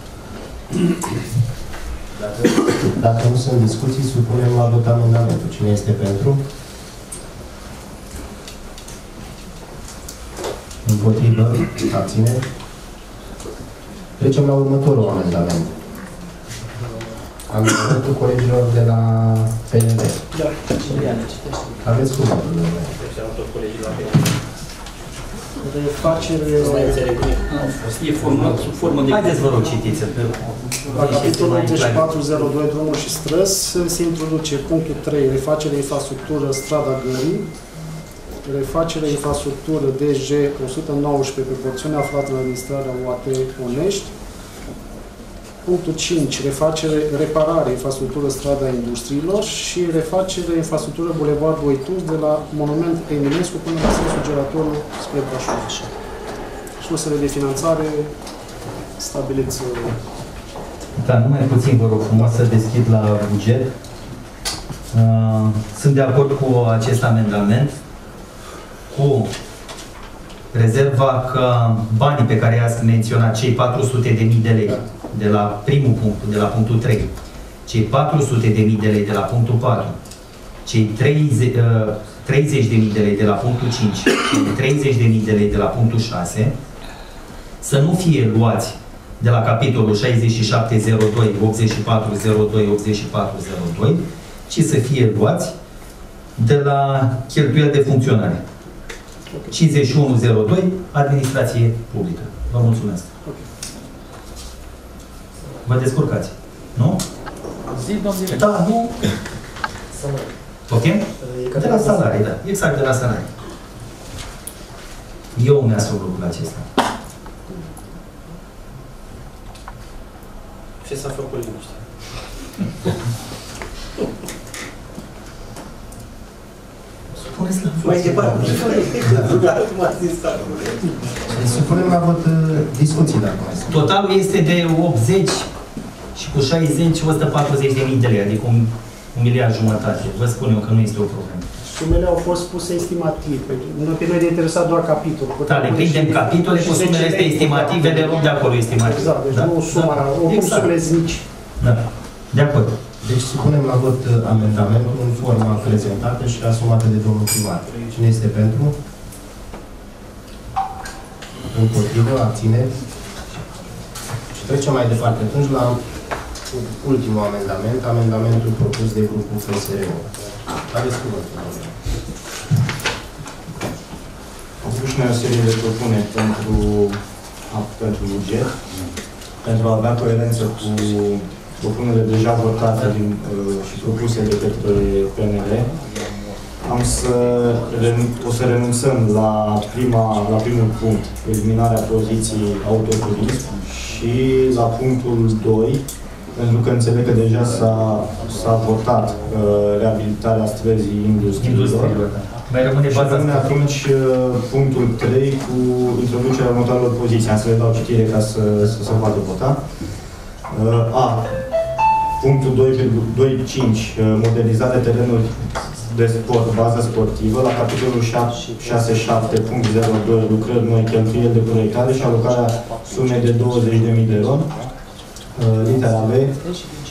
Dacă, dacă nu sunt discuții, supunem la vot amendamentul. Cine este pentru? Împotrivă? Abține? Trecem la următorul amendament. Amendamentul colegilor de la P N L. Da. Aveți cuvântul. Refacere... E format sub formă de... Haideți, vă rog, citiți. La capitolul treizeci și patru zero doi drumuri și străzi se introduce punctul trei, refacere infrastructură Strada Gării, refacere infrastructură D J o sută nouăsprezece pe porțiunea aflată în administrarea U A T Onești. Punctul cinci, refacere, reparare infrastructură Strada Industriilor și refacere infrastructură Bulevard Voitus de la Monument Eminescu până la sensul giratorul spre Brașov. Sursele de finanțare stabiliți. Da, numai puțin, vă rog frumos, să deschid la buget. Sunt de acord cu acest amendament, cu rezerva că banii pe care i-ați menționat, cei patru sute de mii de lei de la primul punct, de la punctul trei, cei patru sute de mii de lei de la punctul patru, cei treizeci de mii de lei de la punctul cinci, cei treizeci de mii de lei de la punctul șase, să nu fie luați de la capitolul șaizeci și șapte zero doi optzeci și patru zero doi optzeci și patru zero doi, ci să fie luați de la cheltuieli de funcționare. cincizeci și unu zero doi, administrație publică. Vă mulțumesc. Vă descurcați. Nu? Zi, domnule. Da, nu? Ok? De la salarii, da. Exact de la salarii. Eu mi-a asum lucrul acesta. Ce s-a făcut liniște? Supuneți la Mai departe. Supunem la vot discuții, dacă mai sunt. Totalul este de optzeci și cu șaizeci, o sută patruzeci de mii de lei, adică un, un miliard jumătate. Vă spun eu că nu este o problemă. Sumele au fost puse estimativ. Pe noi ne interesa doar capitolul. Da, le prindem capitole cu sumele astea estimative, le luăm de acolo estimativ. Exact, deci da? nu suma, da. Oricum exact. sumele mici. Da, de acord. Deci supunem la vot amendamentul în forma prezentată și asumată de domnul primar. Cine este pentru? Împotrivă, abține. Și trecem mai departe. Atunci la ultimul amendament, amendamentul propus de grupul F S R-ul. Aveți cuvântul. Am pus noi o serie de propuneri pentru, pentru buget, pentru a avea coerență cu propunerile deja votate din, uh, și propuse de către P N L. Am să, o să renunțăm la, prima, la primul punct, eliminarea poziției autoturism, și la punctul doi, pentru că înțeleg că deja s-a votat uh, reabilitarea străzii industriilor. Mai rămâne și rămâne atunci uh, punctul trei cu introducerea următoarelor poziții. Am să le dau citire ca să, să se poată vota. Uh, A. Punctul doi punct cinci. Uh, modernizarea terenuri de sport, bază sportivă, la capitolul șase șapte punct zero doi, lucrări noi, cheltuieli de proiectare și alocarea sumei de douăzeci de mii de euro. Uh, litera B.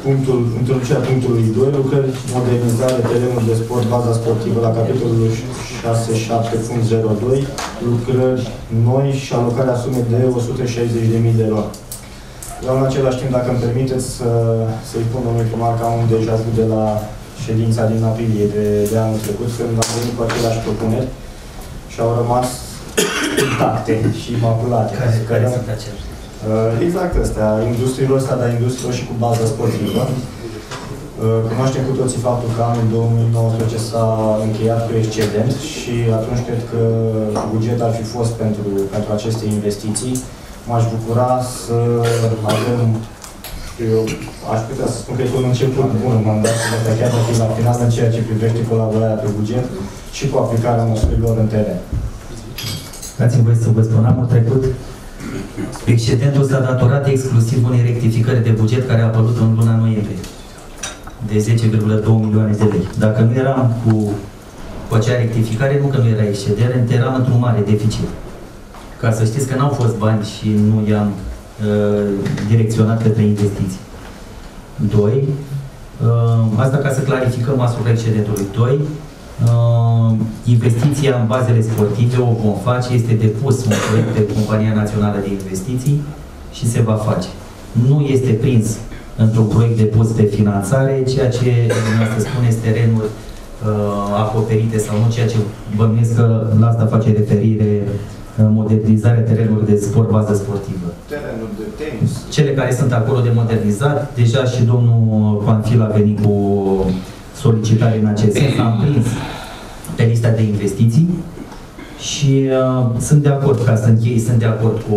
punctul, introducerea punctului doi, lucrări, modernizare, terenul de sport, baza sportivă la capitolul șase șapte punct zero doi, lucrări noi și alocarea sumei de o sută șaizeci de mii de lei. Vreau în același timp, dacă îmi permiteți, să, să-i pun domnului primar ca un deja vu de la ședința din aprilie de, de anul trecut, când am venit cu aceleași propuneri și au rămas intacte și imaculate. Care, care sunt acelea? Exact astea, industriilor ăsta, dar industriilor și cu bază sportivă. Cunoaștem cu toții faptul că anul două mii nouăsprezece s-a încheiat cu excedent și atunci cred că buget ar fi fost pentru, pentru aceste investiții. M-aș bucura să avem, eu aș putea să spun că e un început bun în mandatul ăsta, chiar dacă e la final în ceea ce privește colaborarea pe buget și cu aplicarea măsurilor în teren. Dați-mi voie să vă spun, anul trecut excedentul s-a datorat exclusiv unei rectificări de buget care a apărut în luna noiembrie, de zece virgulă doi milioane de lei. Dacă nu eram cu, cu acea rectificare, nu că nu era excedent, eram într-un mare deficit. Ca să știți că n-au fost bani și nu i-am uh, direcționat către investiții. Doi, uh, asta ca să clarificăm asupra excedentului. Doi, uh, investiția în bazele sportive o vom face, este depus un proiect de Compania Națională de Investiții și se va face. Nu este prins într-un proiect depus pe finanțare, ceea ce dumneavoastră spuneți terenuri uh, acoperite sau nu, ceea ce bănuiesc că la asta face referire modernizarea terenurilor de sport, bază sportivă. Terenul de tenis. Cele care sunt acolo de modernizat, deja și domnul Panfil a venit cu solicitare în acest sens, am prins pe lista de investiții și uh, sunt de acord, ca să închei, sunt de acord cu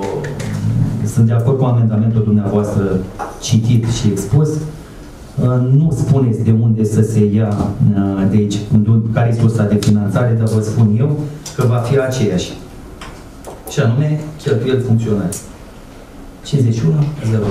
sunt de acord cu amendamentul dumneavoastră citit și expus. Uh, nu spuneți de unde să se ia uh, de aici, care e sursa de finanțare, dar vă spun eu că va fi aceeași. Și anume, cheltuieli funcționale. cincizeci și unu zero.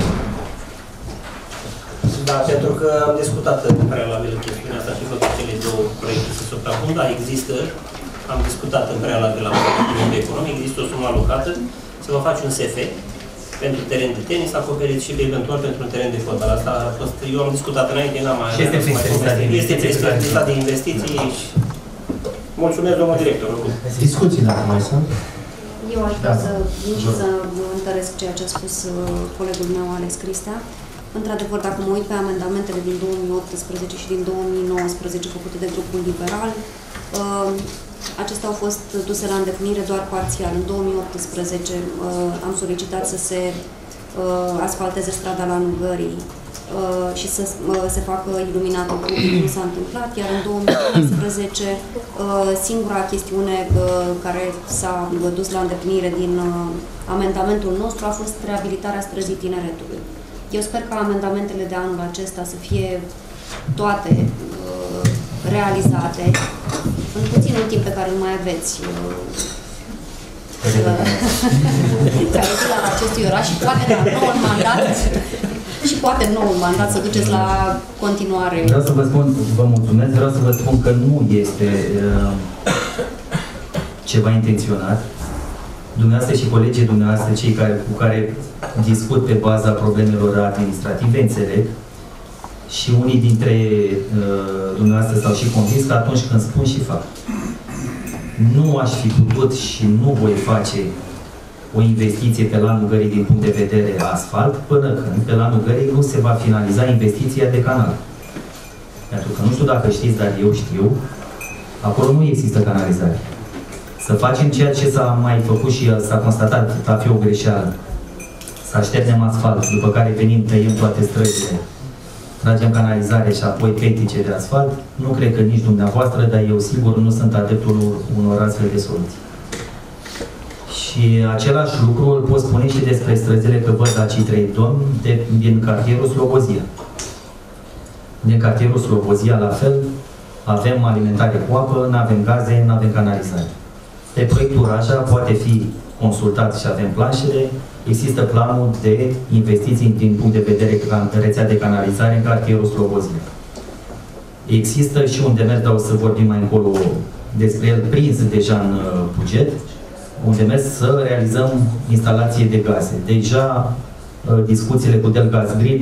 Da, pentru că am discutat în prealabil chestiunea asta și făcut cele două proiecte să suprapun, da, există, am discutat în prealabil la Consiliul Economic, există o sumă alocată, se va face un S F pentru teren de tenis, acoperit și eventual pentru un teren de fotbal. Asta a fost, eu am discutat înainte, n-am mai... Și este prin lista de investiții. Este prin lista de investiții și... Mulțumesc, domnul director. Discuții dacă mai sunt. Eu aș vrea Da. să vin și să întăresc ceea ce a spus uh, colegul meu, Alex Cristea. Într-adevăr, dacă mă uit pe amendamentele din două mii optsprezece și din două mii nouăsprezece făcute de grupul liberal, uh, acestea au fost duse la îndeplinire doar parțial. În două mii optsprezece uh, am solicitat să se uh, asfalteze strada la Nugării uh, și să uh, se facă iluminatul public, nu s-a întâmplat, iar în două mii unsprezece uh, singura chestiune uh, care s-a dus la îndeplinire din uh, amendamentul nostru a fost reabilitarea străzii Tineretului. Eu sper că amendamentele de anul acesta să fie toate uh, realizate în puținul timp pe care îl mai aveți care e la acestui oraș și poate la noul mandat și poate noul mandat să duceți la continuare. Vreau să vă spun, vă mulțumesc, vreau să vă spun că nu este uh, ceva intenționat. Dumneavoastră și colegii dumneavoastră, cei care, cu care discut pe baza problemelor administrative, înțeleg, și unii dintre uh, dumneavoastră s-au și convins că atunci când spun și fac. Nu aș fi putut și nu voi face o investiție pe Lanul Gării din punct de vedere asfalt până când pe Lanul Gării nu se va finaliza investiția de canal. Pentru că nu știu dacă știți, dar eu știu, acolo nu există canalizare. Să facem ceea ce s-a mai făcut și s-a constatat a fi o greșeală. Să așteptăm asfalt, după care venim, tăiem toate străzile, tragem canalizare și apoi petice de asfalt. Nu cred că nici dumneavoastră, dar eu sigur nu sunt adeptul unor astfel de soluții. Și același lucru îl pot spune și despre străzile, că văd acei trei domni de, din cartierul Slobozia. Din cartierul Slobozia, la fel, avem alimentare cu apă, nu avem gaze, nu avem canalizare. Pe proiectul Raja poate fi consultat și avem planșele. Există planul de investiții din punct de vedere rețea de canalizare în cartierul Slobozia. Există și un demers, dar o să vorbim mai încolo despre el, prins deja în buget, un demers să realizăm instalație de gaze. Deja discuțiile cu Delgaz Grid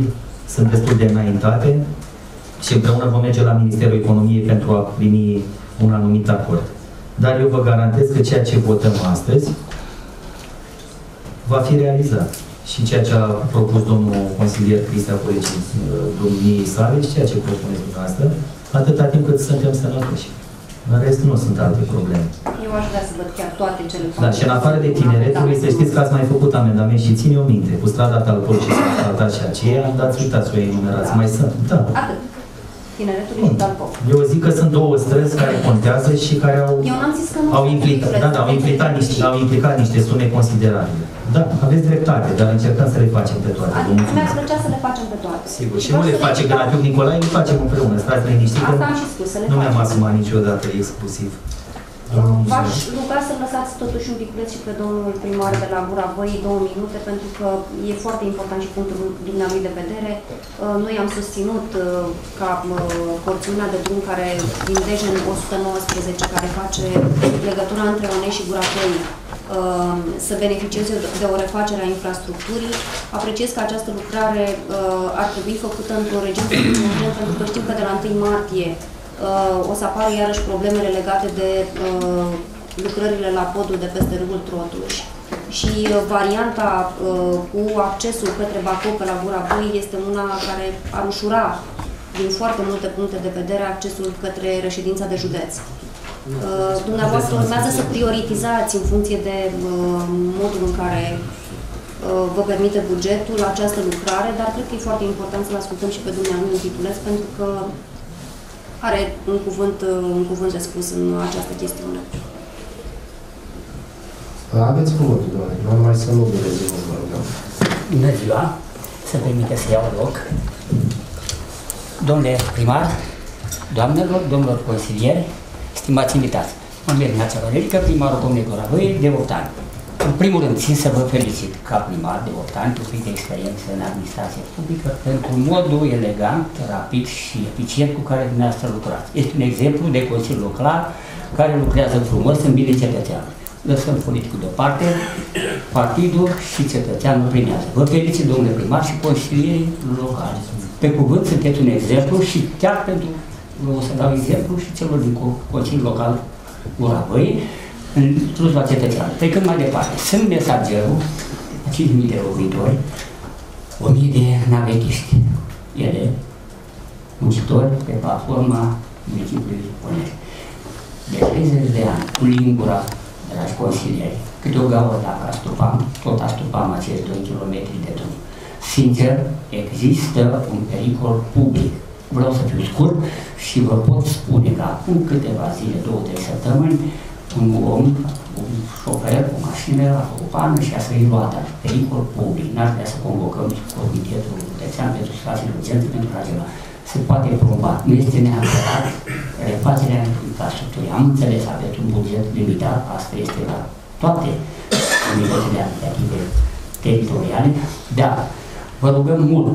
sunt destul de înaintate și împreună vom merge la Ministerul Economiei pentru a primi un anumit acord. Dar eu vă garantez că ceea ce votăm astăzi va fi realizat. Și ceea ce a propus domnul consilier Cristea Poleci, domniei sale, și ceea ce propuneți dumneavoastră, atâta timp cât suntem sănătoși. În rest nu sunt alte probleme. Eu aș vrea să văd chiar toate cele patru. Da, și în afară de tineret, trebuie să știți că ați mai făcut amendament și ține o minte. Cu strada Talpol și strada și aceea, dați, uitați, o enumerați. Mai sunt, da. Atât. Tineretul și Talpol. Eu zic că sunt două străzi care contează și care au, Eu n-am zis că nu au implicat, da, da, au implicat niște, au implicat niște sume considerabile. Da, aveți dreptate, dar încercăm să le facem pe toate. Adică mi-ar plăcea să le facem pe toate. Sigur, și nu le face Gănatiu Nicolae, le facem împreună. Stați liniștit că Asta am și spus, să le nu mi-am facem. asumat niciodată exclusiv. V-aș ruga să lăsați totuși un piculeț și pe domnul primar de la Gura Văii două minute, pentru că e foarte important și punctul dumnealui de vedere. Noi am susținut ca porțiunea de drum care din Dejen o sută nouăsprezece, care face legătura între Onești și Gura Văii, să beneficieze de o refacere a infrastructurii. Apreciez că această lucrare ar trebui făcută într-un regim contingentă, pentru că știm că de la întâi martie o să apară iarăși problemele legate de uh, lucrările la podul de peste râul Trotuș și uh, varianta uh, cu accesul către Bacău pe la Gura Văii este una care ar ușura din foarte multe puncte de vedere accesul către reședința de județ. Uh, dumneavoastră urmează să prioritizați în funcție de uh, modul în care uh, vă permite bugetul această lucrare, dar cred că e foarte important să-l ascultăm și pe dumneavoastră în tituleț, pentru că are un cuvânt, un cuvânt de spus în această chestiune. Aveți cuvântul, doamne, nu mai să nu dureze mult, vă rugăm. Bună ziua, să permite să iau loc. Domnule primar, doamnelor, domnilor consilieri, stimați invitați, mă numesc Neața Valerică, primarul Comunei Gura Văii de opt ani. În primul rând, țin să vă felicit ca primar de opt ani, cu plină experiență în administrație publică, pentru modul elegant, rapid și eficient cu care dumneavoastră lucrați. Este un exemplu de consiliu local care lucrează frumos în bine cetățeanul. Lăsăm politicul deoparte, partidul și cetățeanul primează. Vă felicit, domnule primar, și consilierii locali. Pe cuvânt sunteți un exemplu și chiar pentru, o să dau exemplu și celor din Consiliul Local Gura Văii, în slujba cetățeanului. Trecând mai departe, sunt mesagerul, cinci mii de locuitori, o mie de navetiști. Ele, muncitori pe platforma municipiului Onești. De treizeci de ani, cu lingura, dragi consilieri, câte o gaură dacă astupam, tot astupam acești doi kilometri de drum. Sincer, există un pericol public. Vreau să fiu scurt și vă pot spune că acum câteva zile, două, trei săptămâni, un om, un șofer cu mașină, o pană și a sărit roata. Pericol public. N-aș vrea să convocăm Comitetul Județean pentru situații de urgență pentru așa ceva. Se poate promova. Nu este neapărat refacerea infrastructurii. Am înțeles, aveți un buget limitat, asta este la toate unitățile administrative teritoriale, dar vă rugăm mult,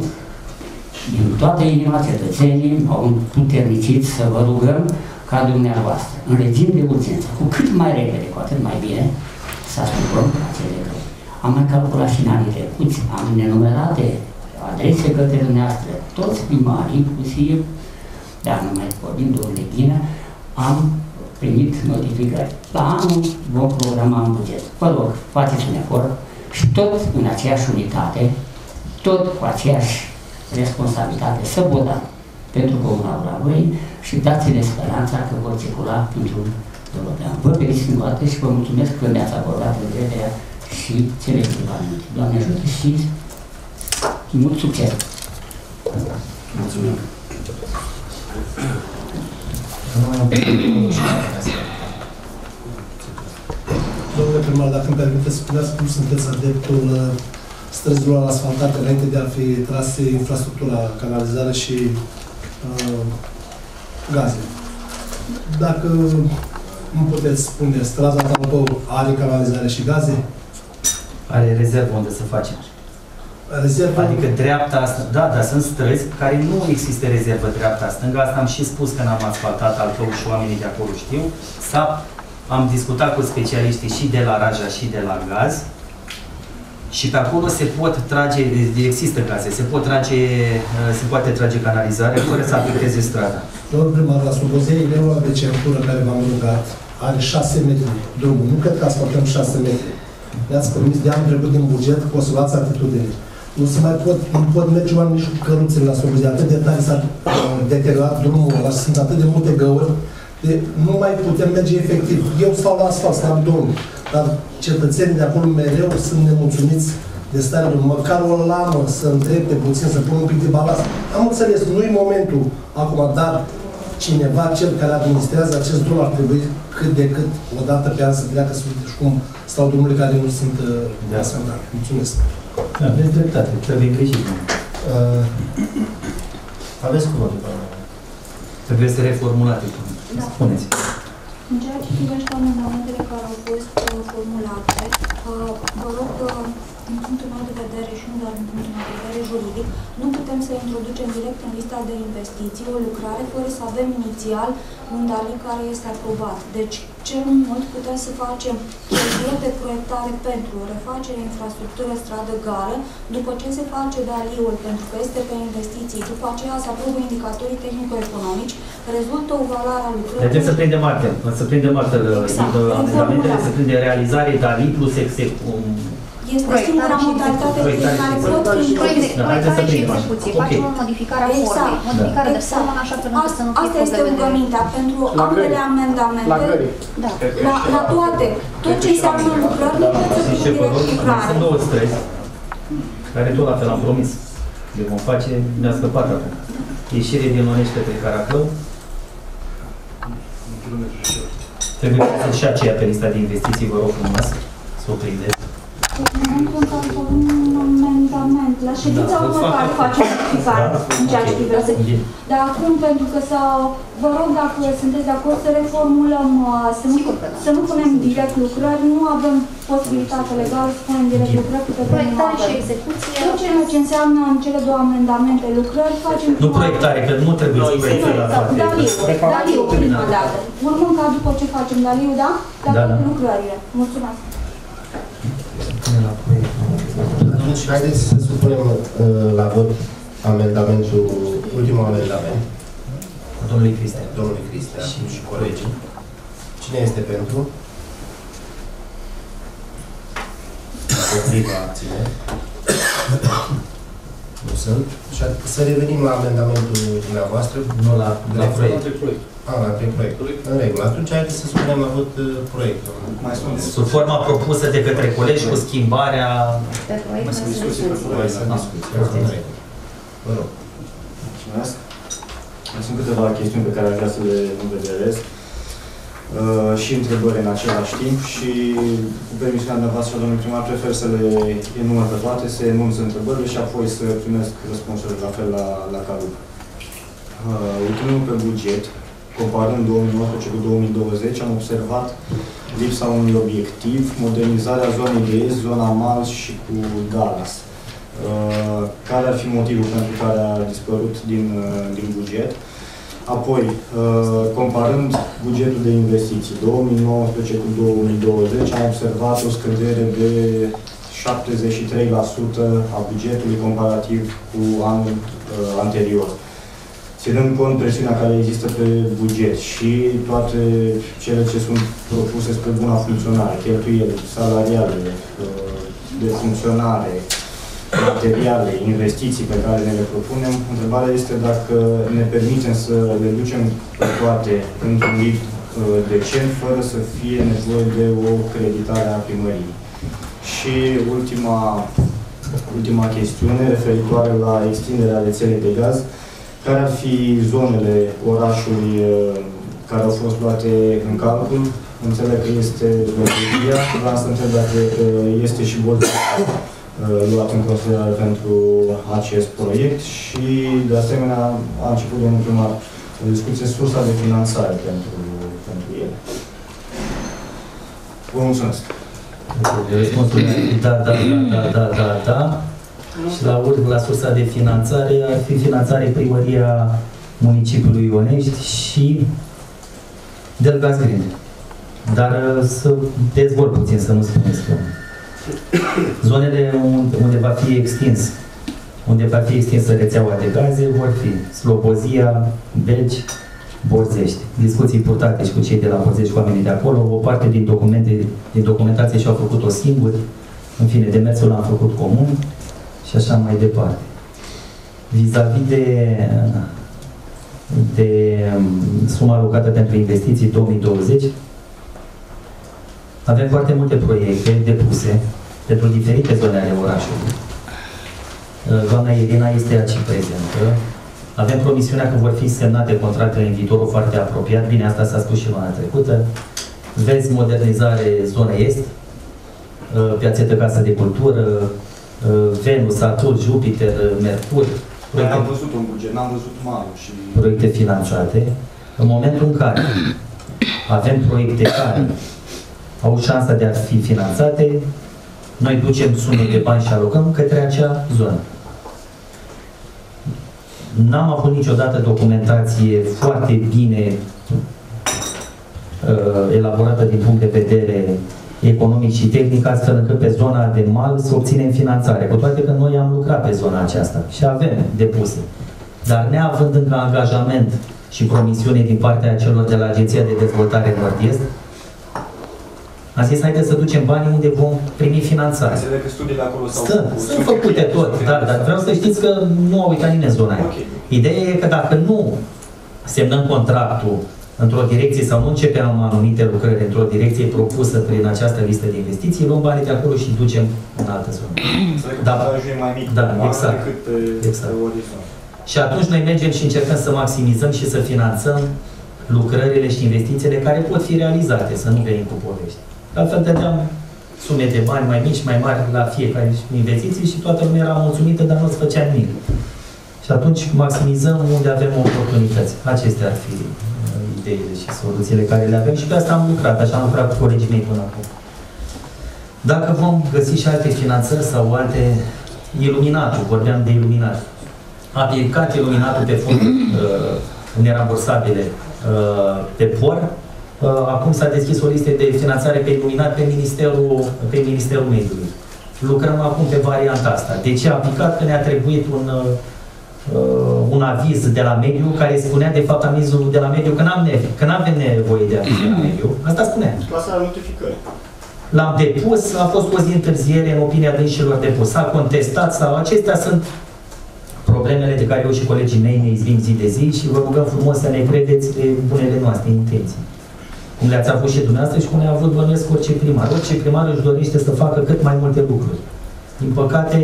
din toată inima cetățenii au puternicit să vă rugăm ca dumneavoastră, în regim de urgență, cu cât mai repede, cu atât mai bine, să ascultăm acele lucruri. Am mai calculat și în anii trecuți, am nenumerate adrese către dumneavoastră, toți primarii, inclusiv, dar nu mai vorbim de o leghină, am primit notificări. La anul vom programa un buget. Vă rog, faceți un efort și tot în aceeași unitate, tot cu aceeași responsabilitate să votăm pentru Comuna Gura Văii și dați-ne speranța că vor circula într-un european. Vă felicit încă o dată și vă mulțumesc că ne-ați acordat încrederea și cele câteva minute. Doamne ajută și mult succes! Mulțumim! Domnule primar, dacă îmi permiteți, spuneați cum sunteți adeptul străzilor asfaltate înainte de a fi trase infrastructura, canalizare și uh, gaze. Dacă nu puteți spune, strada Talpău are canalizare și gaze? Are rezervă unde să facem. Rezervă? Adică dreapta asta, da, dar sunt străzi care nu există rezervă dreapta stângă, asta am și spus că n-am asfaltat Talpău și oamenii de acolo știu. S-a, am discutat cu specialiștii și de la Raja și de la Gaz și pe acolo se pot trage, există case, se pot trage, se poate trage canalizare fără să afecteze strada. Domnul primar, la Slobozei, leul de centură care v-am rugat are șase metri drumul. Nu cred că asfaltăm șase metri. Le-ați promis de anul trecut din buget că o să luați atitudine. Nu se mai pot, nu pot merge oameni nici cu căruțele la Slobozei. Atât de tare s-a deteriorat drumul ăla, sunt atât de multe găuri, de nu mai putem merge efectiv. Eu stau la asfalt, stau domnul, dar cetățenii de acolo mereu sunt nemulțumiți de starea lui. Măcar o lamă să îndrepte puțin, să pună un pic de balast. Am înțeles, nu-i momentul acum, dar cineva, cel care administrează acest drum, ar trebui cât de cât, o dată pe an, să treacă să uite și cum stau drumurile care nu sunt de asfaltate. Mulțumesc. Da, aveți dreptate, trebuie greșit. Uh, aveți cuvântul, doamne. Trebuie să reformulate. Da. Spuneți. În ceea ce privește amendamentele care au fost formulate, vă rog, din punctul meu de vedere și nu doar din punctul meu de vedere juridic, nu putem să introducem direct în lista de investiții o lucrare fără să avem inițial un dali care este aprobat. Deci, cel mult putem să facem cheltuieli de proiectare pentru refacere, infrastructură, stradă, gară, după ce se face daliul, pentru că este pe investiții, după aceea se aprobă indicatorii tehnico-economici, rezultă o valoare a lucrării. Deci să prindem altfel, să prindem altfel, exact. amendamentele, să prindem realizare, dali plus execuție. Este singura modalitate prin care pot fi proiectare și execuție. Facem o modificare a formei. Modificare de formă în așa fel încât să nu fie asta este rugămintea pentru ambele amendamente. Da. La toate. Tot ce înseamnă lucrări nu pot să fie direct lucrare. Sunt două străzi, care tot la fel am promis. Le vom face, ne-a scăpat acum. Ieșire din Onești către Caraclău. Trebuie să și aceea pe lista de investiții, vă rog frumos, să o prindeți. În momentul în care avem un amendament, la ședința următoare facem modificare în ceea ce privește. Dar acum, pentru că să vă rog, dacă sunteți de acord, să reformulăm, să nu, să nu punem direct lucrări, nu avem posibilitate legală să punem direct lucrări pe proiectare și execuție. Tot ceea ce înseamnă în cele două amendamente lucrări, facem... Nu proiectare, că nu trebuie să proiectăm la toate. Daliu, Daliu, prima dată. Urmând ca după ce facem Daliu, da? Dacă lucrările. Mulțumesc. Atunci, haideți să supunem uh, la vot amendamentul, ultimul amendament. Domnului Cristian. Domnului Cristian și, și colegii. Cine este pentru? Împotriva abțineri. Nu sunt. Și să revenim la amendamentul dumneavoastră. Nu la, la proiect. Ah, la proiect. În regulă. Atunci haideți să supunem la vot uh, proiectul. Mai spuneți. Sub forma propusă de către colegi cu schimbarea... Pe proiect, mai sunt discuții. Mai sunt discuții. Vă rog. Mulțumesc. Mai sunt câteva chestiuni pe care aș vrea să le învederez uh, și întrebări în același timp și cu permisiunea dumneavoastră, domnul primar, prefer să le enumăr pe toate, să enunț întrebările și apoi să primesc răspunsurile la fel la, la calup. Uh, Ultimul pe buget, comparând două mii nouăsprezece cu două mii douăzeci, am observat lipsa unui obiectiv, modernizarea zonei de est, zona Mals și cu Galas. Uh, care ar fi motivul pentru care a dispărut din, uh, din buget? Apoi, uh, comparând bugetul de investiții două mii nouăsprezece cu două mii douăzeci, am observat o scădere de șaptezeci și trei la sută a bugetului comparativ cu anul uh, anterior. Ținând cont presiunea care există pe buget și toate cele ce sunt propuse spre buna funcționare, cheltuieli salariale, de funcționare, materiale, investiții pe care ne le propunem, întrebarea este dacă ne permitem să le ducem pe toate într-un ritm decent, fără să fie nevoie de o creditare a primăriei. Și ultima, ultima chestiune, referitoare la extinderea rețelei de gaz, care ar fi zonele orașului care au fost luate în calcul? Înțeleg că este Slobodia, vreau să întreb dacă este și Bolția luat în considerare pentru acest proiect și, de asemenea, a început domnul primar o discuție sursa de finanțare pentru, pentru ele. Vă mulțumesc. Da, da, da, da, da, da. Și la urmă, la sursa de finanțare, ar fi finanțare primăria municipiului Ionești și Delgaz Green. Dar să dezvolt puțin, să nu spuneți că... Zonele unde va fi extins, unde va fi extinsă rețeaua de gaze vor fi Slobozia, Belgi, Borzești. Discuții purtate și cu cei de la Borzești, cu oamenii de acolo, o parte din, documente, din documentație și-au făcut-o singuri, în fine, demersul l-am făcut comun și așa mai departe. Vis-a-vis de, de suma alocată pentru investiții două mii douăzeci, avem foarte multe proiecte depuse pentru diferite zone ale orașului. Doamna Irina este aici prezentă. Avem promisiunea că vor fi semnate contractele în viitorul foarte apropiat. Bine, asta s-a spus și luna trecută. Vezi modernizare zona est, piațetă Casă de Cultură, Venus, Saturn, Jupiter, Mercur. Proiecte, am văzut un buget, n-am văzut malul și... Proiecte finanțate. În momentul în care avem proiecte care au șansa de a fi finanțate, noi ducem sume de bani și alocăm către acea zonă. N-am avut niciodată documentație foarte bine uh, elaborată din punct de vedere economic și tehnic, astfel încât pe zona de mal să obținem finanțare. Cu toate că noi am lucrat pe zona aceasta și avem depuse. Dar neavând încă angajament și promisiune din partea celor de la Agenția de Dezvoltare Nord-Est, am zis, haideți să ducem banii unde vom primi finanțare. Înțeleg că studiile acolo s-au Stă, făcut. sunt făcute tot, dar, dar vreau să știți că nu au uitat nimeni zona aia. Okay. Ideea e că dacă nu semnăm contractul într-o direcție sau nu începem anumite lucrări într-o direcție propusă prin această listă de investiții, luăm banii de acolo și ducem în altă zonă. Înțeleg că Da, ajungem mai mic da, pe exact. decât pe, Exact. pe orizont. Și atunci noi mergem și încercăm să maximizăm și să finanțăm lucrările și investițiile care pot fi realizate, să nu venim cu povești. Altfel dădeam sume de bani mai mici, mai mari la fiecare investiție și toată lumea era mulțumită, dar nu se făcea nimic. Și atunci maximizăm unde avem oportunități. Acestea ar fi ideile și soluțiile care le avem și pe asta am lucrat, așa am lucrat cu colegii mei până acum. Dacă vom găsi și alte finanțări sau alte iluminatul, vorbeam de iluminat. Aplicat iluminatul pe fonduri uh, nerambursabile uh, pe por. Uh, acum s-a deschis o listă de finanțare pe iluminat pe Ministerul, pe Ministerul Mediului. Lucrăm acum pe varianta asta. De ce a aplicat? Că ne-a trebuit un, uh, un aviz de la mediu care spunea, de fapt, avizul de la mediu că n-am că n-avem nevoie de aviz de la mediu. Asta spunea. Clasa notificări. L-am depus, a fost o zi întârziere în opinia dânșilor depus. S-a contestat sau acestea sunt problemele de care eu și colegii mei ne izbim zi de zi și vă rugăm frumos să ne credeți de bunele noastre intenții. Cum le-ați avut și dumneavoastră și cum le-a avut bănuiesc orice primar. Orice primar își dorește să facă cât mai multe lucruri. Din păcate,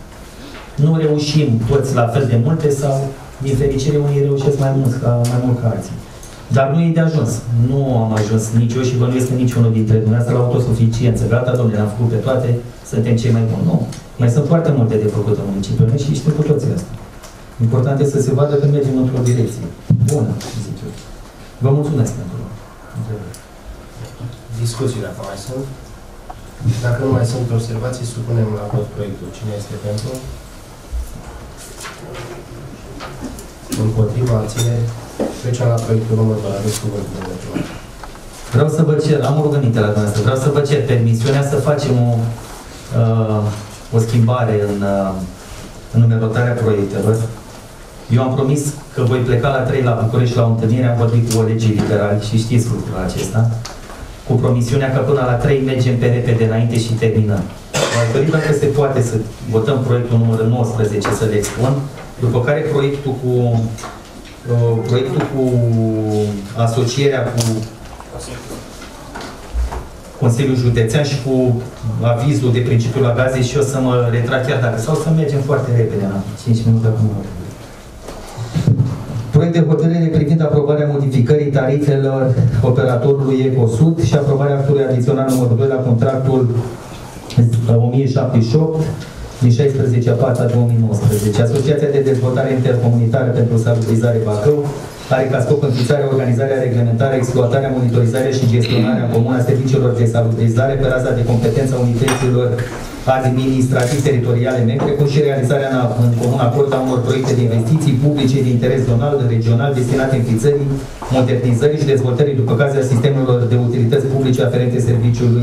nu reușim toți la fel de multe sau, din fericire, unii reușesc mai mult ca, mai mult ca alții. Dar nu e de ajuns. Nu am ajuns nici eu și bănuiesc că nici unul dintre dumneavoastră la autosuficiență. Gata, domnule, am făcut pe toate, suntem cei mai buni. Nu. Mai sunt foarte multe de făcut în municipiul meu și știm cu toții asta. Important este să se vadă că mergem într-o direcție bună, zic eu. Vă mulțumesc pentru întrebări. Discuții dacă mai sunt. Dacă nu mai sunt observații, supunem la vot proiectul. Cine este pentru? Împotriva, abține. Trecem la proiectul următor. Aveți cuvântul pentru. Vreau să vă cer, am o rugăminte la dumneavoastră, vreau să vă cer permisiunea să facem o, uh, o schimbare în, uh, în numerotarea proiectelor. Eu am promis că voi pleca la trei la București la o întâlnire, am vorbit cu colegii liberali și știți lucrul acesta, cu promisiunea că până la trei mergem pe repede înainte și terminăm. V-aș dori dacă se poate să votăm proiectul numărul nouăsprezece, să le expun, după care proiectul cu uh, proiectul cu asocierea cu Consiliul Județean și cu avizul de principiu la gaze și eu să mă retrag chiar dacă sau să mergem foarte repede, la cinci minute acum. Proiect de hotărâre privind aprobarea modificării tarifelor operatorului EcoSud și aprobarea actului adițional numărul doi la contractul o mie șaptezeci și opt din șaisprezece a patra două mii nouăsprezece. Asociația de Dezvoltare Intercomunitară pentru Salubrizare Bacău are ca scop înființarea, organizarea, reglementarea, exploatarea, monitorizarea și gestionarea comună a serviciilor de salubrizare pe raza de competență a unităților administrativ-teritoriale membre, precum și realizarea în, în comun acord a unor proiecte de investiții publice de interes zonal, regional, destinate înființării, modernizării și dezvoltării după caz a sistemelor de utilități publice aferente serviciului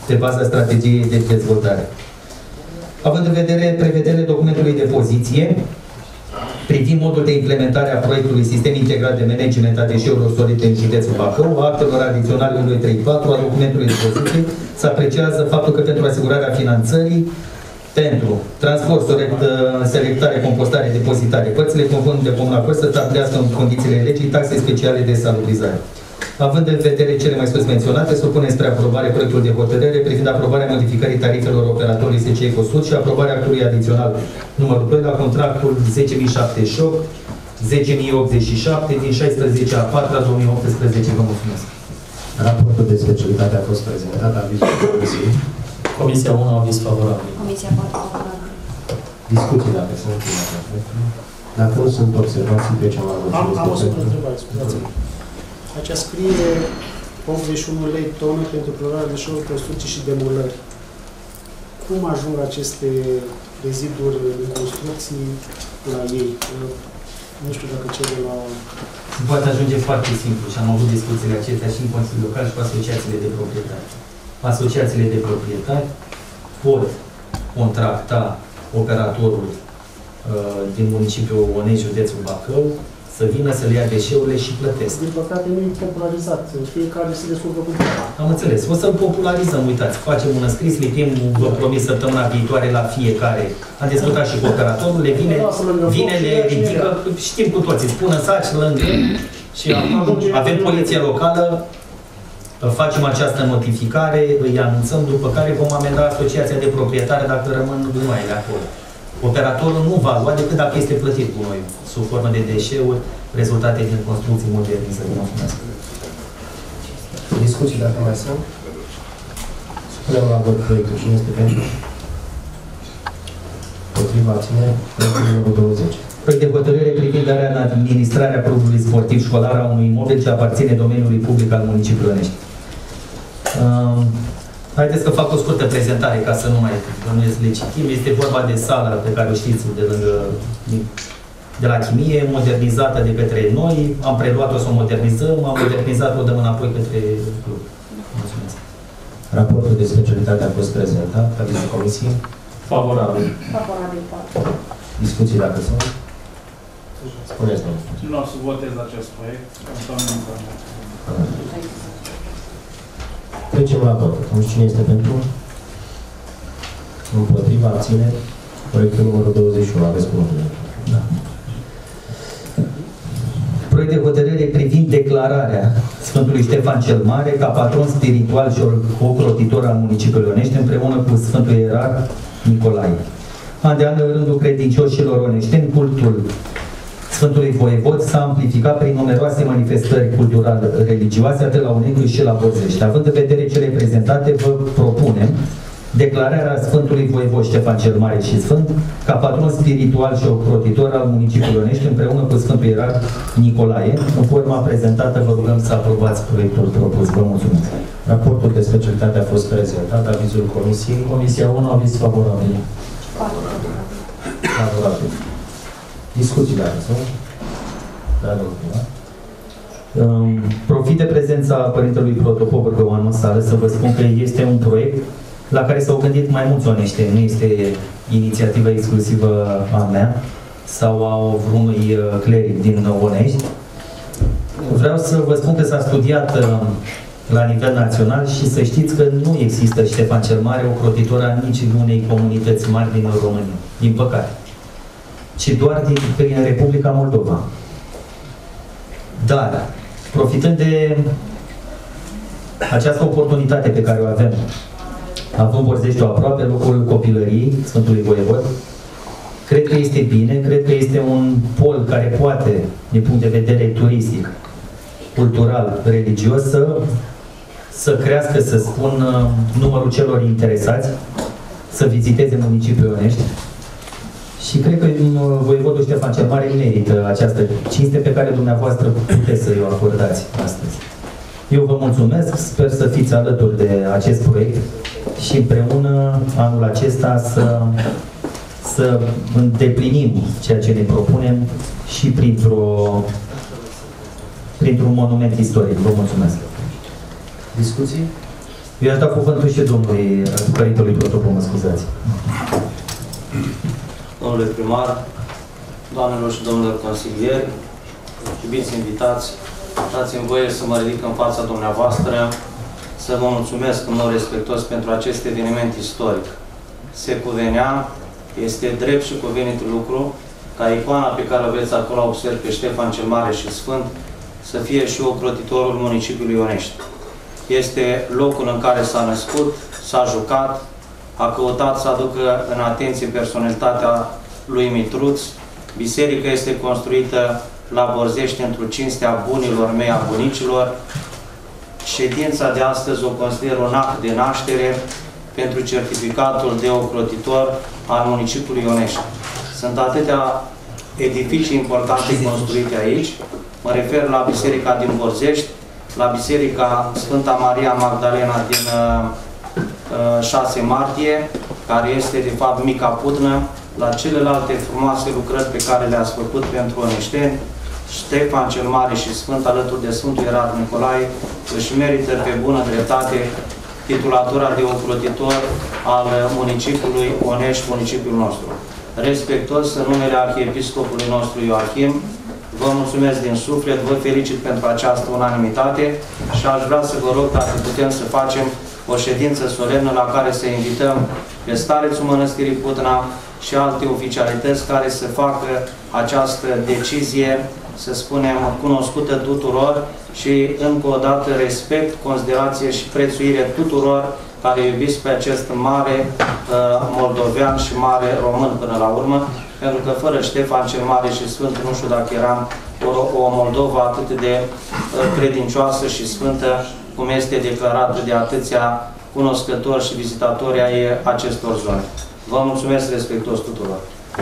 pe baza strategiei de dezvoltare. Având în vedere prevederile documentului de poziție, privind modul de implementare a proiectului Sistem Integrat de Management a Deșeurilor Solide în județul Bacău, a actelor adiționale unu doi trei patru a documentului de poziție, se apreciază faptul că pentru asigurarea finanțării pentru transport, selectare, compostare, depozitare, părțile conform de comun acord să stabilească în condițiile legii taxe speciale de salubrizare. Având în vedere cele mai sus menționate, supune spre aprobare proiectul de hotărâre privind aprobarea modificării tarifelor operatorului S C E Cosud și aprobarea actului adițional numărul doi la contractul zece mii șaptezeci și opt zece mii optzeci și șapte din șaisprezece a patra două mii optsprezece. Vă mulțumesc. Raportul de specialitate a fost prezentat, avizul Comisiei. Comisia unu, aviz favorabil. Comisia patru, favorabil. Discuții dacă sunt. Dacă nu sunt observații, trecem la Am, am o simplă întrebare, scuzați-mă. Aici scrie optzeci și unu lei tonă pentru preluarea deșeuri, construcții și demolări. Cum ajung aceste reziduri în construcții la ei? Nu știu dacă cele la... Poate ajunge foarte simplu și am avut discuțiile acestea și în Consiliul Local și cu asociațiile de proprietari. Asociațiile de proprietari pot contracta operatorul uh, din municipiul Onești, județul Bacău, să vină să le ia deșeurile și plătesc. Din păcate nu e popularizat. Fiecare se descurcă cu treaba. Am înțeles. O să-l popularizăm, uitați. Facem un înscris, lipim, vă promis săptămâna viitoare la fiecare. Am discutat și cu operatorul, le vine, vine, le ridică, știm cu toții, spun în saci, lângă și avem poliția locală, facem această notificare, îi anunțăm, după care vom amenda asociația de proprietare dacă rămân gunoaiele acolo. Operatorul nu va lua decât dacă este plătit gunoiul, sub formă de deșeuri rezultate din construcții modernizări. Mulțumesc. Discuții dacă mai sunt. Spunem la vot proiectul. Cine este pentru? Potriva abținere, proiectul numărul douăzeci. Proiect de hotărâre privind darea în administrarea clubului sportiv școlar a unui imobil ce aparține domeniului public al municipiului Onești. Uh, Haideți că fac o scurtă prezentare ca să nu mai bănuiesc le citim. Este vorba de sala pe care o știți de lângă, de la chimie, modernizată de către noi. Am preluat-o să o modernizăm, am modernizat-o, o dăm înapoi către club. Mulțumesc. Raportul de specialitate a fost prezentat. Avizul Comisiei. Favorabil. Favorabil, patru. Discuții dacă sunt. Spuneți, domnule. Nu o să votez acest proiect. Trecem la vot. Atunci cine este pentru? Împotriva, abțineri. Proiectul numărul douăzeci și unu. Aveți cuvântul. Da. Proiect de hotărâre privind declararea Sfântului Ștefan cel Mare ca patron spiritual și ocrotitor al municipiului Onești împreună cu Sfântul Ierarh Nicolae. An de an, în rândul credincioșilor oneșteni, cultul Sfântului Voievod s-a amplificat prin numeroase manifestări cultural-religioase, atât la Unegru și la Borzești. Având în vedere cele prezentate, vă propunem declararea Sfântului Voievod Ștefan cel Mare și Sfânt ca patron spiritual și ocrotitor al municipiului Onești împreună cu Sfântul Ierarh Nicolae. În forma prezentată, vă rugăm să aprobați proiectul propus. Vă mulțumesc. Raportul de specialitate a fost prezentat. Avizul Comisiei. Comisia unu, aviz favorabil. Favorabil. Discuții dacă sunt. Da, domnule. Um, profit de prezența Părintelui Protopopor pe anul sală să vă spun că este un proiect la care s-au gândit mai mulți oneșteni. Nu este inițiativă exclusivă a mea sau a vreunui cleric din Onești. Vreau să vă spun că s-a studiat uh, la nivel național și să știți că nu există Ștefan cel Mare, ocrotitor al nici unei comunități mari din România, din păcate, ci doar din, prin Republica Moldova. Dar, profitând de această oportunitate pe care o avem, având Borzeștiul aproape, locul copilăriei Sfântului Voievod, cred că este bine, cred că este un pol care poate, din punct de vedere turistic, cultural, religios, să, să crească, să spun, numărul celor interesați să viziteze municipiul Onești. Și cred că Voievodul Ștefan cel Mare merită această cinste pe care dumneavoastră puteți să-i o acordați astăzi. Eu vă mulțumesc, sper să fiți alături de acest proiect și împreună anul acesta să, să îndeplinim ceea ce ne propunem și printr-o, printr-un monument istoric. Vă mulțumesc. Discuții? Eu aș da cuvântul și domnului părintelui Protopop, mă scuzați. Domnule primar, doamnelor și domnilor consilieri, iubiți invitați, dați-mi voie să mă ridic în fața dumneavoastră, să vă mulțumesc în mod respectuos pentru acest eveniment istoric. Se cuvenea, este drept și cuvenit lucru, ca icoana pe care o veți acolo observ pe Ștefan cel Mare și Sfânt, să fie și ocrotitorul municipiului Ionești. Este locul în care s-a născut, s-a jucat, a căutat să aducă în atenție personalitatea lui Mitruț. Biserica este construită la Borzești într-o cinstea bunilor mei, a bunicilor. Ședința de astăzi o consider un act de naștere pentru certificatul de ocrotitor al municipiului Ionești. Sunt atâtea edificii importante construite aici. Mă refer la Biserica din Borzești, la Biserica Sfânta Maria Magdalena din uh, șase martie, care este de fapt Mica Putnă, la celelalte frumoase lucrări pe care le-ați făcut pentru oneșteni. Ștefan cel Mare și Sfânt, alături de Sfântul Ierarh Nicolae, își merită pe bună dreptate titulatura de ocrotitor al municipiului Onești, municipiul nostru. Respectos în numele Arhiepiscopului nostru Ioachim, vă mulțumesc din suflet, vă felicit pentru această unanimitate și aș vrea să vă rog dacă putem să facem o ședință solemnă la care să invităm pe starețul Mănăstirii Putna și alte oficialități care să facă această decizie, să spunem, cunoscută tuturor și încă o dată respect, considerație și prețuire tuturor care iubiți pe acest mare uh, moldovean și mare român până la urmă, pentru că fără Ștefan cel Mare și Sfânt, nu știu dacă eram o, o Moldova atât de uh, credincioasă și sfântă, cum este declarată de atâția cunoscători și vizitatori ai acestor zone. Vă mulțumesc respectuos tuturor.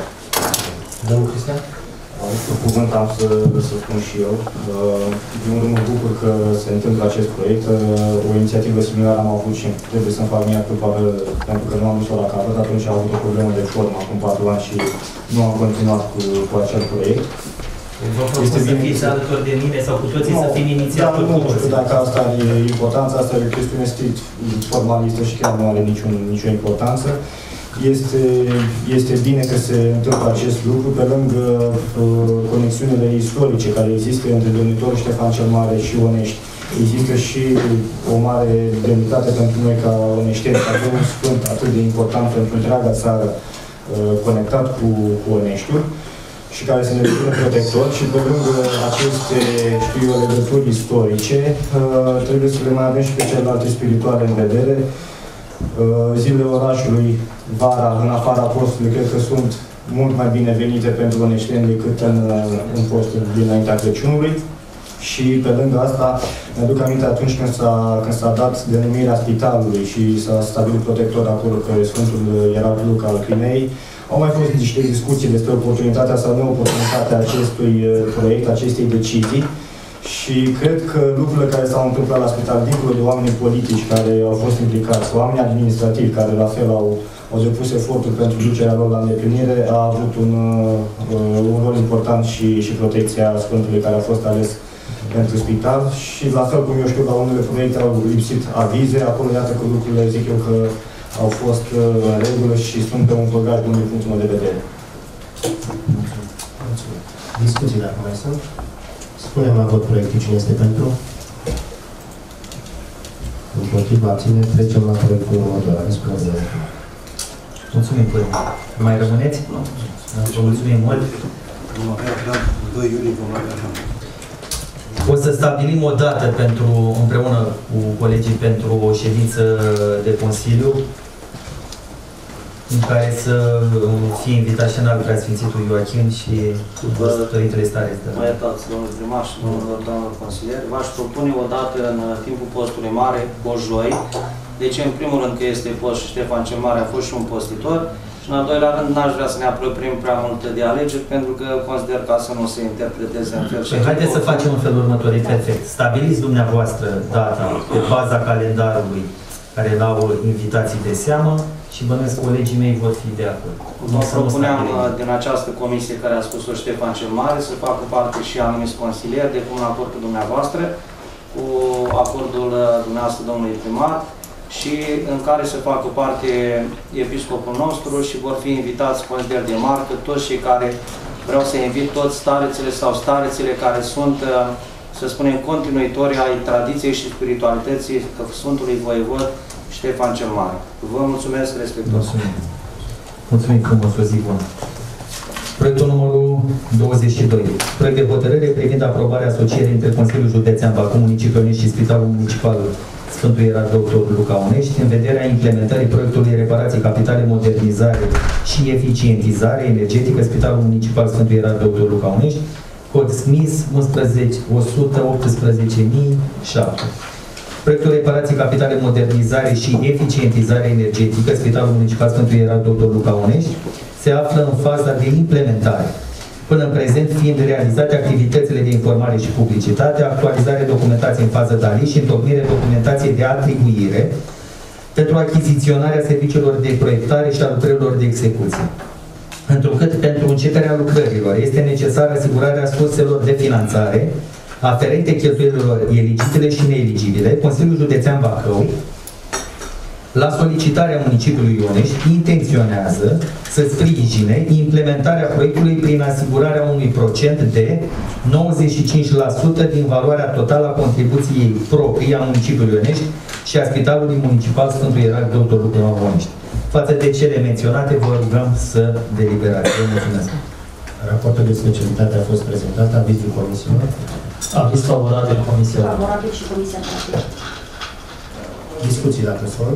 Domnul Cristian? Cu cuvânt am să, să spun și eu. Din urmă mă bucur că se întâmplă acest proiect. O inițiativă similară am avut și trebuie să-mi fac mea culpa pentru că nu am dus-o la capăt. Atunci am avut o problemă de formă acum patru ani și nu am continuat cu, cu acel proiect. Vă propun să fiți alături de mine sau cu toții no, să fim inițiatori. Da, nu știu dacă asta e importanța, asta e o chestiune strict formalistă și chiar nu are niciun, nicio importanță. Este, este bine că se întâmplă acest lucru, pe lângă uh, conexiunile istorice care există între domnitorul Ștefan cel Mare și Onești. Există și o mare demnitate pentru noi ca oneșteni, ca un sfânt atât de important pentru întreaga țară, uh, conectat cu, cu Oneștiul și care se ne devină protector și pe lângă aceste, știu eu, legături istorice, uh, trebuie să le mai avem și pe celelalte spirituale în vedere. Zilele orașului, vara, în afara postului, cred că sunt mult mai binevenite pentru oneșteni decât în, în postul dinaintea Crăciunului. Și pe lângă asta, mi-aduc aminte atunci când s-a când s-a dat denumirea spitalului și s-a stabilit protector acolo pe Sfântul Ierarh Luca al Crimei, au mai fost niște discuții despre oportunitatea sau neoportunitatea acestui proiect, acestei decizii. Și cred că lucrurile care s-au întâmplat la spital, dincolo de oamenii politici care au fost implicați, oamenii administrativi care la fel au, au depus eforturi pentru ducerea lor la îndeplinire, a avut un, uh, un rol important și, și protecția Sfântului care a fost ales pentru spital. Și la fel cum eu știu, la unele proiecte au lipsit avize, acolo iată că lucrurile zic eu că au fost uh, în regulă și sunt pe un făgaș bun din punctul meu de vedere. Mulțumesc. Discuții dacă mai sunt? Spunem la vot proiectul cine este pentru. Împotriva, abține, trecem la proiectul următor. Mulțumim, părinte. Mai rămâneți? Vă mulțumim mult. doi iulie vom avea. O să stabilim o dată pentru, împreună cu colegii pentru o ședință de Consiliu în care să fie invitat și în al preasfințitul Ioachim și Părintele Stareț. Mă iertați, domnul primar și domnilor, domnilor consilieri. V-aș propune o dată în timpul postului mare, o joi. Deci, în primul rând că este post și Ștefan cel Mare a fost și un postitor. Și în al doilea rând, n-aș vrea să ne apropiem prea mult de alegeri, pentru că consider ca să nu se interpreteze în fel și păi haideți să facem în felul următor, e perfect. Stabiliți dumneavoastră data pe baza calendarului care l-au invitații de seamă și bănuiesc colegii mei vor fi de acord. Vă propuneam din această comisie care a spus-o Ștefan cel Mare să facă parte și anumiți consilieri de comun acord cu dumneavoastră, cu acordul dumneavoastră domnului primar, și în care să facă parte episcopul nostru și vor fi invitați consilieri de marcă, toți cei care, vreau să invit toți starețele sau starețele care sunt, să spunem, continuitori ai tradiției și spiritualității Sfântului Voievod Ștefan cel Mare. Vă mulțumesc respectuos. Mulțumim. Mulțumim frumos, o zi bună. Proiectul numărul douăzeci și doi. Proiect de hotărâre privind aprobarea asocierii între Consiliul Județean Bacău, Municipiul Onești și Spitalul Municipal Sfântul Ierarh Doctor Luca Onești, în vederea implementării proiectului reparații capitale, modernizare și eficientizare energetică Spitalul Municipal Sfântul Ierarh Doctor Luca Onești, cod S M I S o sută optsprezece mii șapte. Proiectul reparații capitale, modernizare și eficientizare energetică Spitalul Municipal Sfântul Ierarh Doctor Luca Onești se află în faza de implementare, până în prezent fiind realizate activitățile de informare și publicitate, actualizare documentației în fază D A L I și întocmire documentației de atribuire pentru achiziționarea serviciilor de proiectare și a lucrărilor de execuție. Întrucât pentru începerea lucrărilor este necesară asigurarea surselor de finanțare aferente cheltuielilor eligibile și neeligibile, Consiliul Județean Bacău, la solicitarea municipiului Onești, intenționează să sprijine implementarea proiectului prin asigurarea unui procent de nouăzeci și cinci la sută din valoarea totală a contribuției proprii a municipiului Onești și a Spitalului Municipal Sfântul Ierarh Doctor Luca Onești. Față de cele menționate, vă rugăm să deliberați. Vă mulțumesc. Raportul de specialitate a fost prezentat, avizul comisiei. Aviz favorabil Comisia. Favorabil și Comisia Trafic. Discuții dacă sunt.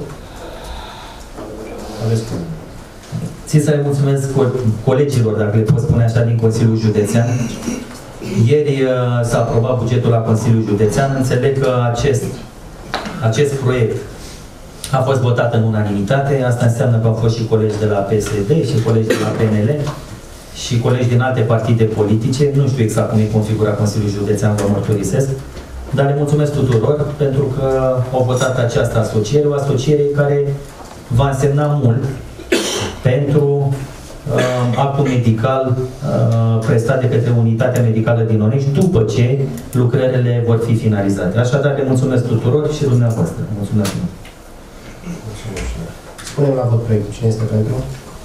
Aveți cum. Țin să le mulțumesc colegilor, dacă le pot spune așa, din Consiliul Județean. Ieri s-a aprobat bugetul la Consiliul Județean. Înțeleg că acest, acest proiect a fost votat în unanimitate. Asta înseamnă că au fost și colegi de la P S D și colegi de la P N L și colegi din alte partide politice. Nu știu exact cum e configurat Consiliul Județean, vă mărturisesc. Dar le mulțumesc tuturor pentru că au votat această asociere, o asociere care va însemna mult pentru uh, actul medical uh, prestat de către Unitatea Medicală din Onești după ce lucrările vor fi finalizate. Așadar, le mulțumesc tuturor și dumneavoastră. Mulțumesc. Mulțumesc. Spunem la vot proiectul. Cine este pentru?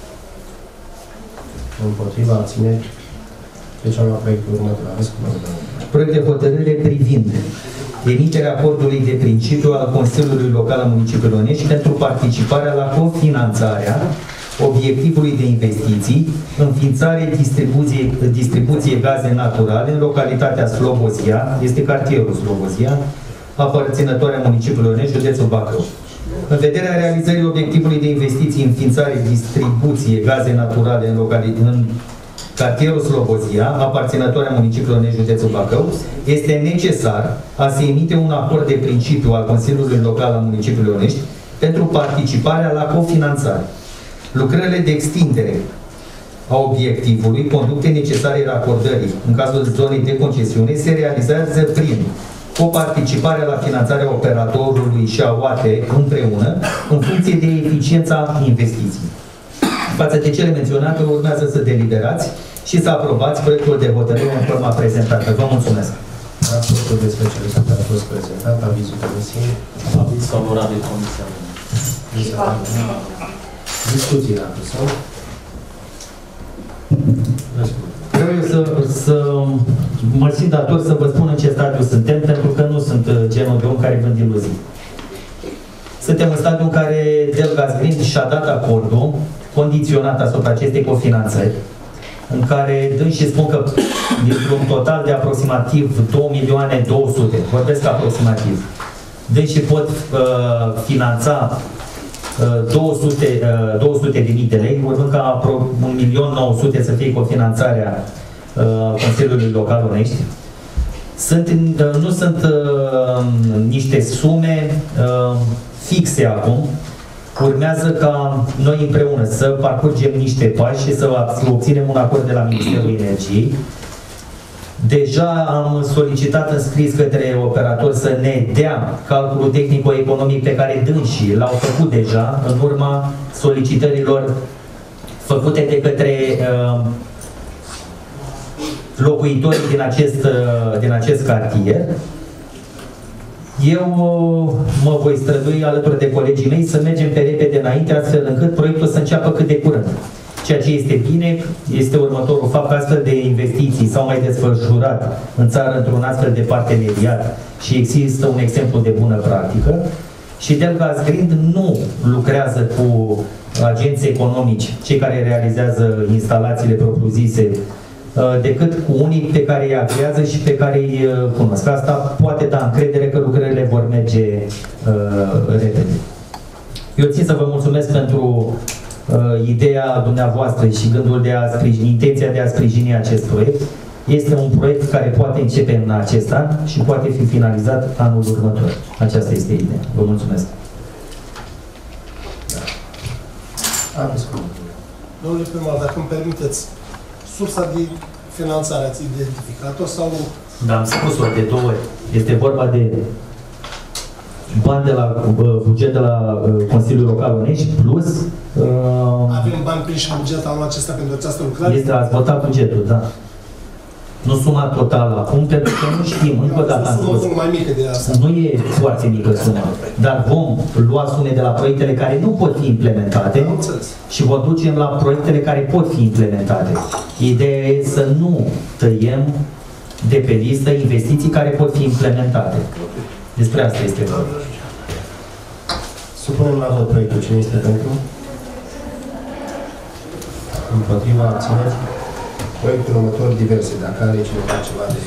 Împotriva, abțineri. Trecem la proiectul următor. Aveți cuvântul. Proiect de hotărâre privind emiterea acordului de principiu al Consiliului Local al Municipiului Onești pentru participarea la cofinanțarea obiectivului de investiții, înființare, distribuție, distribuție gaze naturale în localitatea Slobozia, este cartierul Slobozia, aparținătoare a municipiului Onești, județul Bacău. În vederea realizării obiectivului de investiții, înființare, distribuție gaze naturale în localitatea cartierul Slobozia, aparținătoarea municipiului Onești, județul Bacău, este necesar a se emite un acord de principiu al Consiliului Local al municipiului Onești pentru participarea la cofinanțare. Lucrările de extindere a obiectivului, conducte necesare racordării în cazul zonei de concesiune, se realizează prin coparticiparea la finanțarea operatorului și a O A T E împreună, în funcție de eficiența investiției. Față de cele menționate, urmează să deliberați și să aprobați proiectul de hotărâre în forma prezentată. Vă mulțumesc! Raportul de specialitate a fost prezentat, avizul comisiei. Aviz favorabil Comisia. Discuții dacă sunt. Vreau să, să mă simt dator să vă spun în ce stadiu suntem, pentru că nu sunt genul de om care vând iluzii. Suntem în stadiul în care Delgaz Green și-a dat acordul condiționat asupra acestei cofinanțări, în care dânsii spun că dintr-un total de aproximativ două milioane două sute, vorbesc aproximativ, dânsii pot uh, finanța uh, două sute de mii de lei, urmând ca un milion nouă sute să fie cofinanțarea uh, Consiliului Local Onești. Sunt, uh, nu sunt uh, niște sume uh, fixe acum. Urmează ca noi împreună să parcurgem niște pași și să obținem un acord de la Ministerul Energiei. Deja am solicitat în scris către operator să ne dea calculul tehnico-economic pe care dânsii l-au făcut deja în urma solicitărilor făcute de către uh, locuitorii din acest, uh, din acest cartier. Eu mă voi strădui alături de colegii mei să mergem pe repede înainte, astfel încât proiectul să înceapă cât de curând. Ceea ce este bine este următorul fapt, că astfel de investiții s-au mai desfășurat în țară într-un astfel de parteneriat și există un exemplu de bună practică. Și Delgaz Grind nu lucrează cu agenți economici, cei care realizează instalațiile propriu-zise, decât cu unii pe care îi agrează și pe care îi cunosc. Asta poate da încredere că lucrările vor merge uh, repede. Eu țin să vă mulțumesc pentru uh, ideea dumneavoastră și gândul de a sprijini, intenția de a sprijini acest proiect. Este un proiect care poate începe în acest an și poate fi finalizat anul următor. Aceasta este ideea. Vă mulțumesc. Da. Domnule primar, dacă îmi permiteți, sursa de finanțare ați identificat-o sau... Da, am spus-o de două ori. Este vorba de bani de la buget de la Consiliul Local Onești plus... Uh, Avem bani prinși în buget anul acesta pentru această lucrare? Este, ați votat bugetul, da. Nu suma totală acum, pentru că nu știm, încă o dată am spus. Mai mică de asta. Nu e foarte mică sumă, dar vom lua sume de la proiectele care nu pot fi implementate și vă ducem la proiectele care pot fi implementate. Ideea e să nu tăiem de pe listă investiții care pot fi implementate. Despre asta este vorba. Supunem la vot proiectul. Cine este pentru? Împotriva, abțineri? Proiectul următor, diverse. Dacă are cineva ceva de...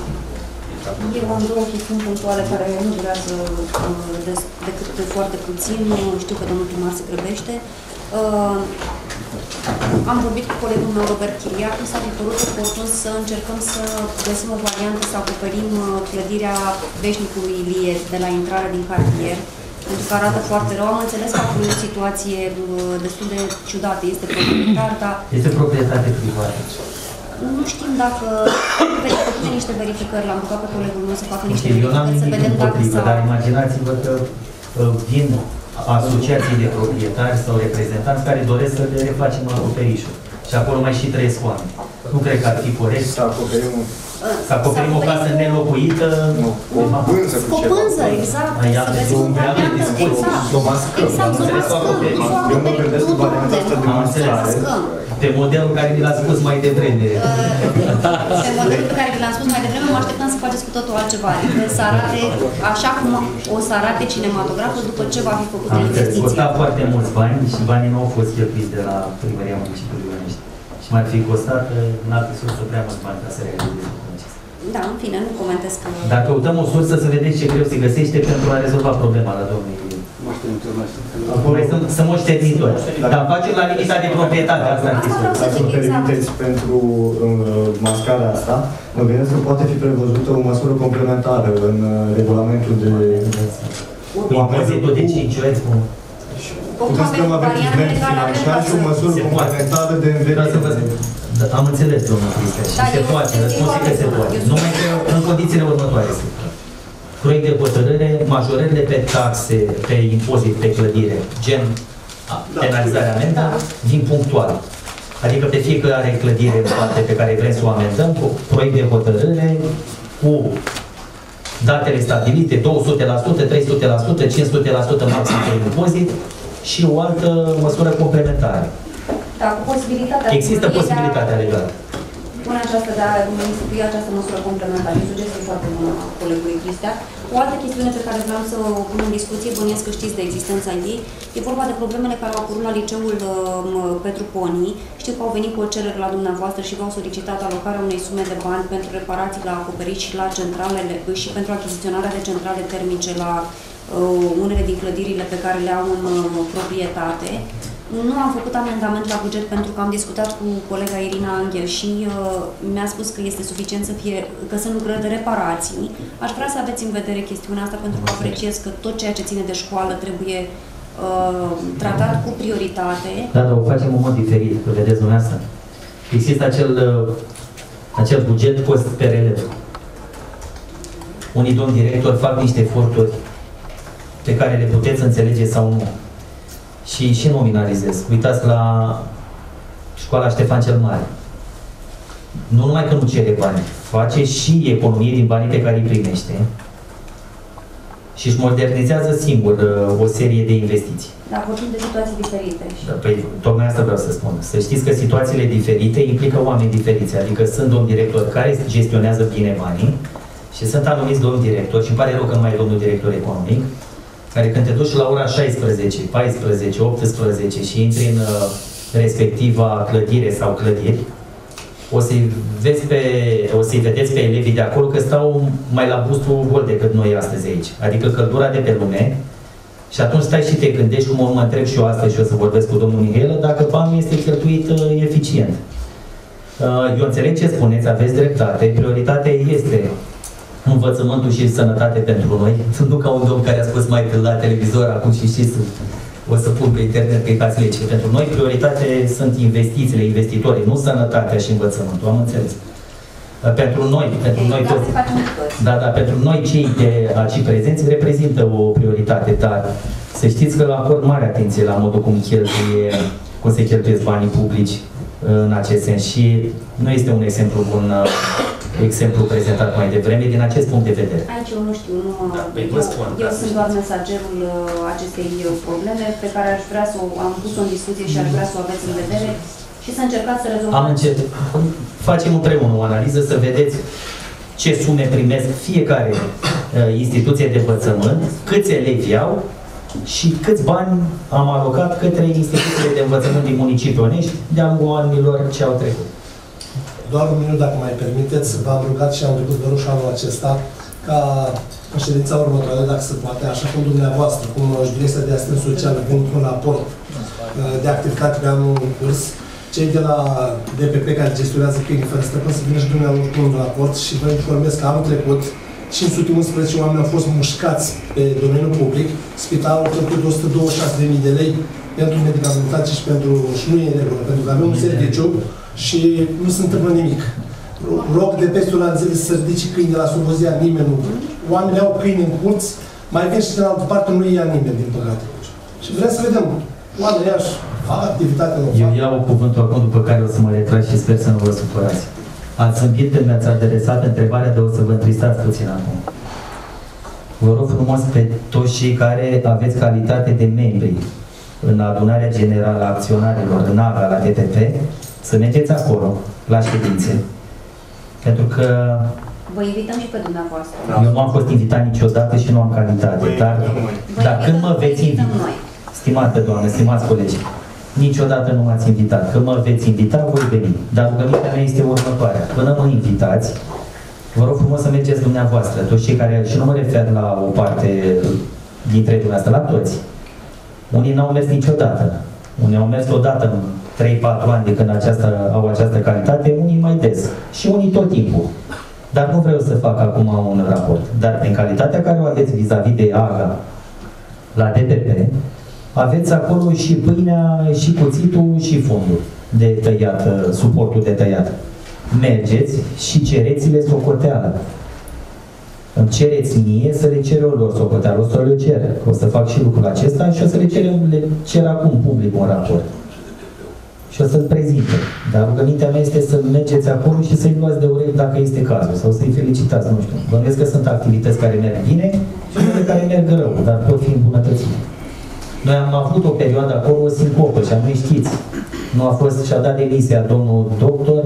Eu am două chestiuni punctuale care nu durează uh, decât foarte puțin. Știu că domnul primar se grăbește. Uh, am vorbit cu colegul meu, Robert Chiriac, mi s-a părut oportun să încercăm să găsim o variantă să acoperim clădirea veșnicului Ilie de la intrarea din cartier, pentru că arată foarte rău. Am înțeles că a fost o situație destul de ciudată. Este proprietar, dar... Este proprietate privată. Nu știm dacă... Făcute niște verificări, l-am rugat pe colegul meu să facă niște Eu n-am verificări, să nimic vedem dacă împotrivă, dar imaginați-vă că vin asociații de proprietari sau reprezentanți care doresc să le refacem acoperișul. Și acolo mai și trăiesc oameni. Nu cred că ar fi corect să acoperim, să acoperim o casă nelocuită. Nu, o pânză cu ceva. O pânză, exact. Să găsim o variantă, exact. Exact, să Eu mă gândesc în varianta asta de mascare. Pe modelul care mi l-a spus mai devreme. Pe modelul pe care mi l-am spus mai devreme, mă așteptam să faceți cu totul altceva. Adică să arate așa cum o să arate cinematograful după ce va fi făcută investiția. Am costat foarte mulți bani și banii nu au fost cheltuiți de la primăria municipiului Ionești. Și m-ar fi costat în alte surse prea mulți bani ca să realizeze acesta. Da, în fine, nu comentez că... Dar căutăm o sursă să vedeți ce greu se găsește pentru a rezolva problema la domnul Ilie. Acolo să moștenitori. Dar facem la limita de proprietate, asta ar fi sursa. Dacă îmi permiteți pentru mascarea asta, mă gândesc că poate fi prevăzută o măsură complementară în regulamentul de... Impozitul de cinci ori. Puteți să mă avertisment financiar și o măsură complementară de înverire. Am înțeles, domnul Cristian, și se poate, răspunsul că se poate. Numai că în condițiile următoare. Proiect de hotărâre, majorările pe taxe, pe impozit, pe clădire, gen penalizarea amendă, vin punctual. Adică pe fiecare clădire în parte pe care vrem să o amendăm, cu proiect de hotărâre, cu datele stabilite, două sute la sută, trei sute la sută, cinci sute la sută maxim pe impozit și o altă măsură complementară. Da, cu posibilitatea... Există posibilitatea legală. Până aceasta de a institui această măsură complementară. E sugestie foarte bună a colegului Cristian. O altă chestiune pe care vreau să o pun în discuție, bănuiesc că știți de existența ei, e vorba de problemele care au apărut la liceul Petru Poni. Știu că au venit cu o cerere la dumneavoastră și v-au solicitat alocarea unei sume de bani pentru reparații la acoperiș și la centralele și pentru achiziționarea de centrale termice la uh, unele din clădirile pe care le au în uh, proprietate. Nu am făcut amendament la buget pentru că am discutat cu colega Irina Anghel și uh, mi-a spus că este suficient să fie, că sunt lucrări de reparații. Aș vrea să aveți în vedere chestiunea asta pentru că apreciez că tot ceea ce ține de școală trebuie uh, tratat cu prioritate. Da, dar o facem în mod diferit, că vedeți dumneavoastră. Există acel, uh, acel buget cost pe relev. Unii domni directori fac niște eforturi pe care le puteți înțelege sau nu. Și, și nominalizez. Uitați la școala Ștefan cel Mare. Nu numai că nu cere bani, face și economie din banii pe care îi primește. și își modernizează singur uh, o serie de investiții. Dar vorbim de situații diferite. Da, păi, tocmai asta vreau să spun. Să știți că situațiile diferite implică oameni diferiți, adică sunt domn director care gestionează bine banii și sunt anumiți domn director, și îmi pare rău că nu mai e domnul director economic, care când te duci la ora șaisprezece, paisprezece, optsprezece și intri în uh, respectiva clădire sau clădiri, o să-i vezi pe, o să-i vedeți pe elevii de acolo că stau mai la bustul gol decât noi astăzi aici. Adică căldura de pe lume. Și atunci stai și te gândești, cum mă întreb și eu astăzi și o să vorbesc cu domnul Mihailă, dacă banul este cheltuit uh, eficient. Uh, eu înțeleg ce spuneți, aveți dreptate, prioritatea este învățământul și sănătate pentru noi. Nu ca un domn care a spus mai la televizor acum și știți, o să pun pe internet pe case lege. Pentru noi prioritatea sunt investițiile, investitorii, nu sănătatea și învățământul, am înțeles. Pentru noi, pentru noi toți. Da, da, pentru noi cei de aici prezenți reprezintă o prioritate, dar să știți că acord mare atenție la modul cum cheltuie, cum se cheltuiesc banii publici în acest sens și nu este un exemplu bun, exemplu prezentat mai devreme din acest punct de vedere. Aici eu nu știu, nu, da, eu, spun, eu sunt doar mesagerul acestei probleme pe care aș vrea să o am pus-o în discuție și aș vrea să o aveți în vedere și să încercați să rezolvați. Am încercat. Facem împreună o analiză să vedeți ce sume primesc fiecare uh, instituție de învățământ, câți elevi au și câți bani am alocat către instituțiile de învățământ din municipiul Onești de-a lungul anilor ce au trecut. Doar un minut, dacă mai permiteți, v-am rugat și am trecut de rușul anul acesta ca în ședința următoare, dacă se poate, așa cum dumneavoastră, cum Direcția de Asistență Socială vin cu un raport de activitate pe anul în curs, cei de la D P P care gestionează câinii fără stăpân să vină și dumneavoastră cu un raport și vă informez că anul trecut cinci sute unsprezece oameni au fost mușcați pe domeniul public, spitalul a trecut de o sută douăzeci și șase de mii de lei pentru medicamentație și pentru și nu e în regulă, pentru că avem un serviciu și nu se întâmplă nimic. Rog de peste un an zile să ridice câini de la Slobozia, nimeni nu. Oamenii au câini în curți, mai vin și de altă parte nu ia nimeni, din păcate. Și vrem să vedem oamenii așa fac activitatea lor. Eu iau cuvântul acum după care o să mă retrag și sper să nu vă supărați. Ați zâmbit când mi-ați adresat întrebarea, de o să vă întristați puțin acum. Vă rog frumos pe toți cei care aveți calitate de membri în adunarea generală a acționarilor, în A G A, la D P P, să mergeți acolo, la ședințe. Pentru că vă invităm și pe dumneavoastră. Eu nu am fost invitat niciodată și nu am calitate, dar, dar când mă veți invita, stimată doamnă, stimați colegi, niciodată nu m-ați invitat. Când mă veți invita, voi veni. Dar rugămintea mea este următoarea. Până mă invitați, vă rog frumos să mergeți dumneavoastră, toți cei care, și nu mă refer la o parte dintre dumneavoastră, la toți. Unii n-au mers niciodată. Unii au mers odată în trei patru ani de când aceasta, au această calitate, unii mai des. Și unii tot timpul. Dar nu vreau să fac acum un raport. Dar prin calitatea care o aveți vis-a-vis de A G A la D P P, aveți acolo și pâinea, și cuțitul, și fondul de tăiat, suportul de tăiat. Mergeți și cereți-le socoteală. Îmi cereți mie să le cer lor socoteală, o să le cer. O să fac și lucrul acesta și o să le cer, le cer acum public un raport. Și o să-l prezinte. Dar rugămintea mea este să mergeți acolo și să-i luați de urechi dacă este cazul. Sau să-i felicitați, nu știu. Bănuiesc că sunt activități care merg bine și unele care merg rău, dar pot fi îmbunătățite. Noi am avut o perioadă acolo, o sincopă, și nu știți. Nu a fost, și-a dat demisia domnul doctor,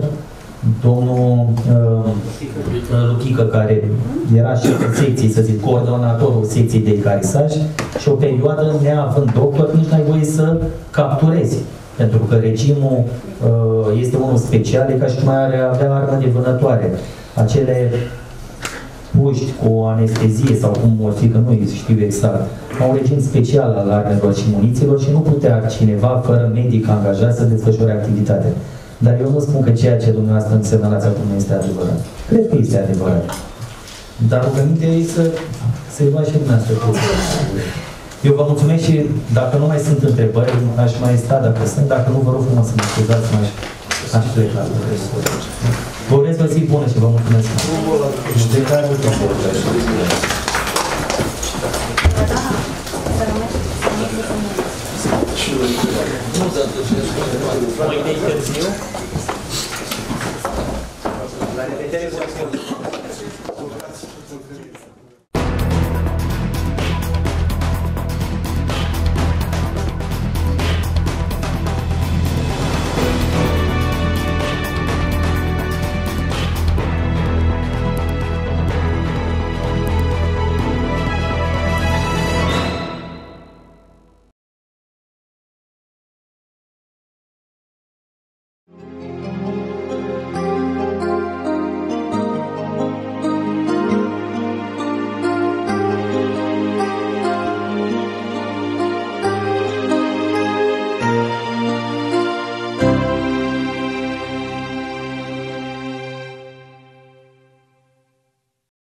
domnul uh, Luchică, care era șeful secției, să zic, coordonatorul secției de ecarisaj, și o perioadă, neavând doctor, nici n-ai voie să capturezi. Pentru că regimul uh, este unul special, e ca și cum are avea armă de vânătoare. Acele puști cu anestezie sau cum o fi, că nu știu exact, au un regim special al armelor și munițiilor și nu putea cineva fără medic angajat să desfășoare activitatea. Dar eu nu spun că ceea ce dumneavoastră însemnalați acum nu este adevărat. Cred că este adevărat. Dar rugămintea e să se va și dumneavoastră. Eu vă mulțumesc și dacă nu mai sunt întrebări, aș mai sta dacă sunt, dacă nu vă rog frumos să mă scuzați, mai aș pleca. Vă urez o zi bună și vă mulțumesc. Mai de interviu? La revedere,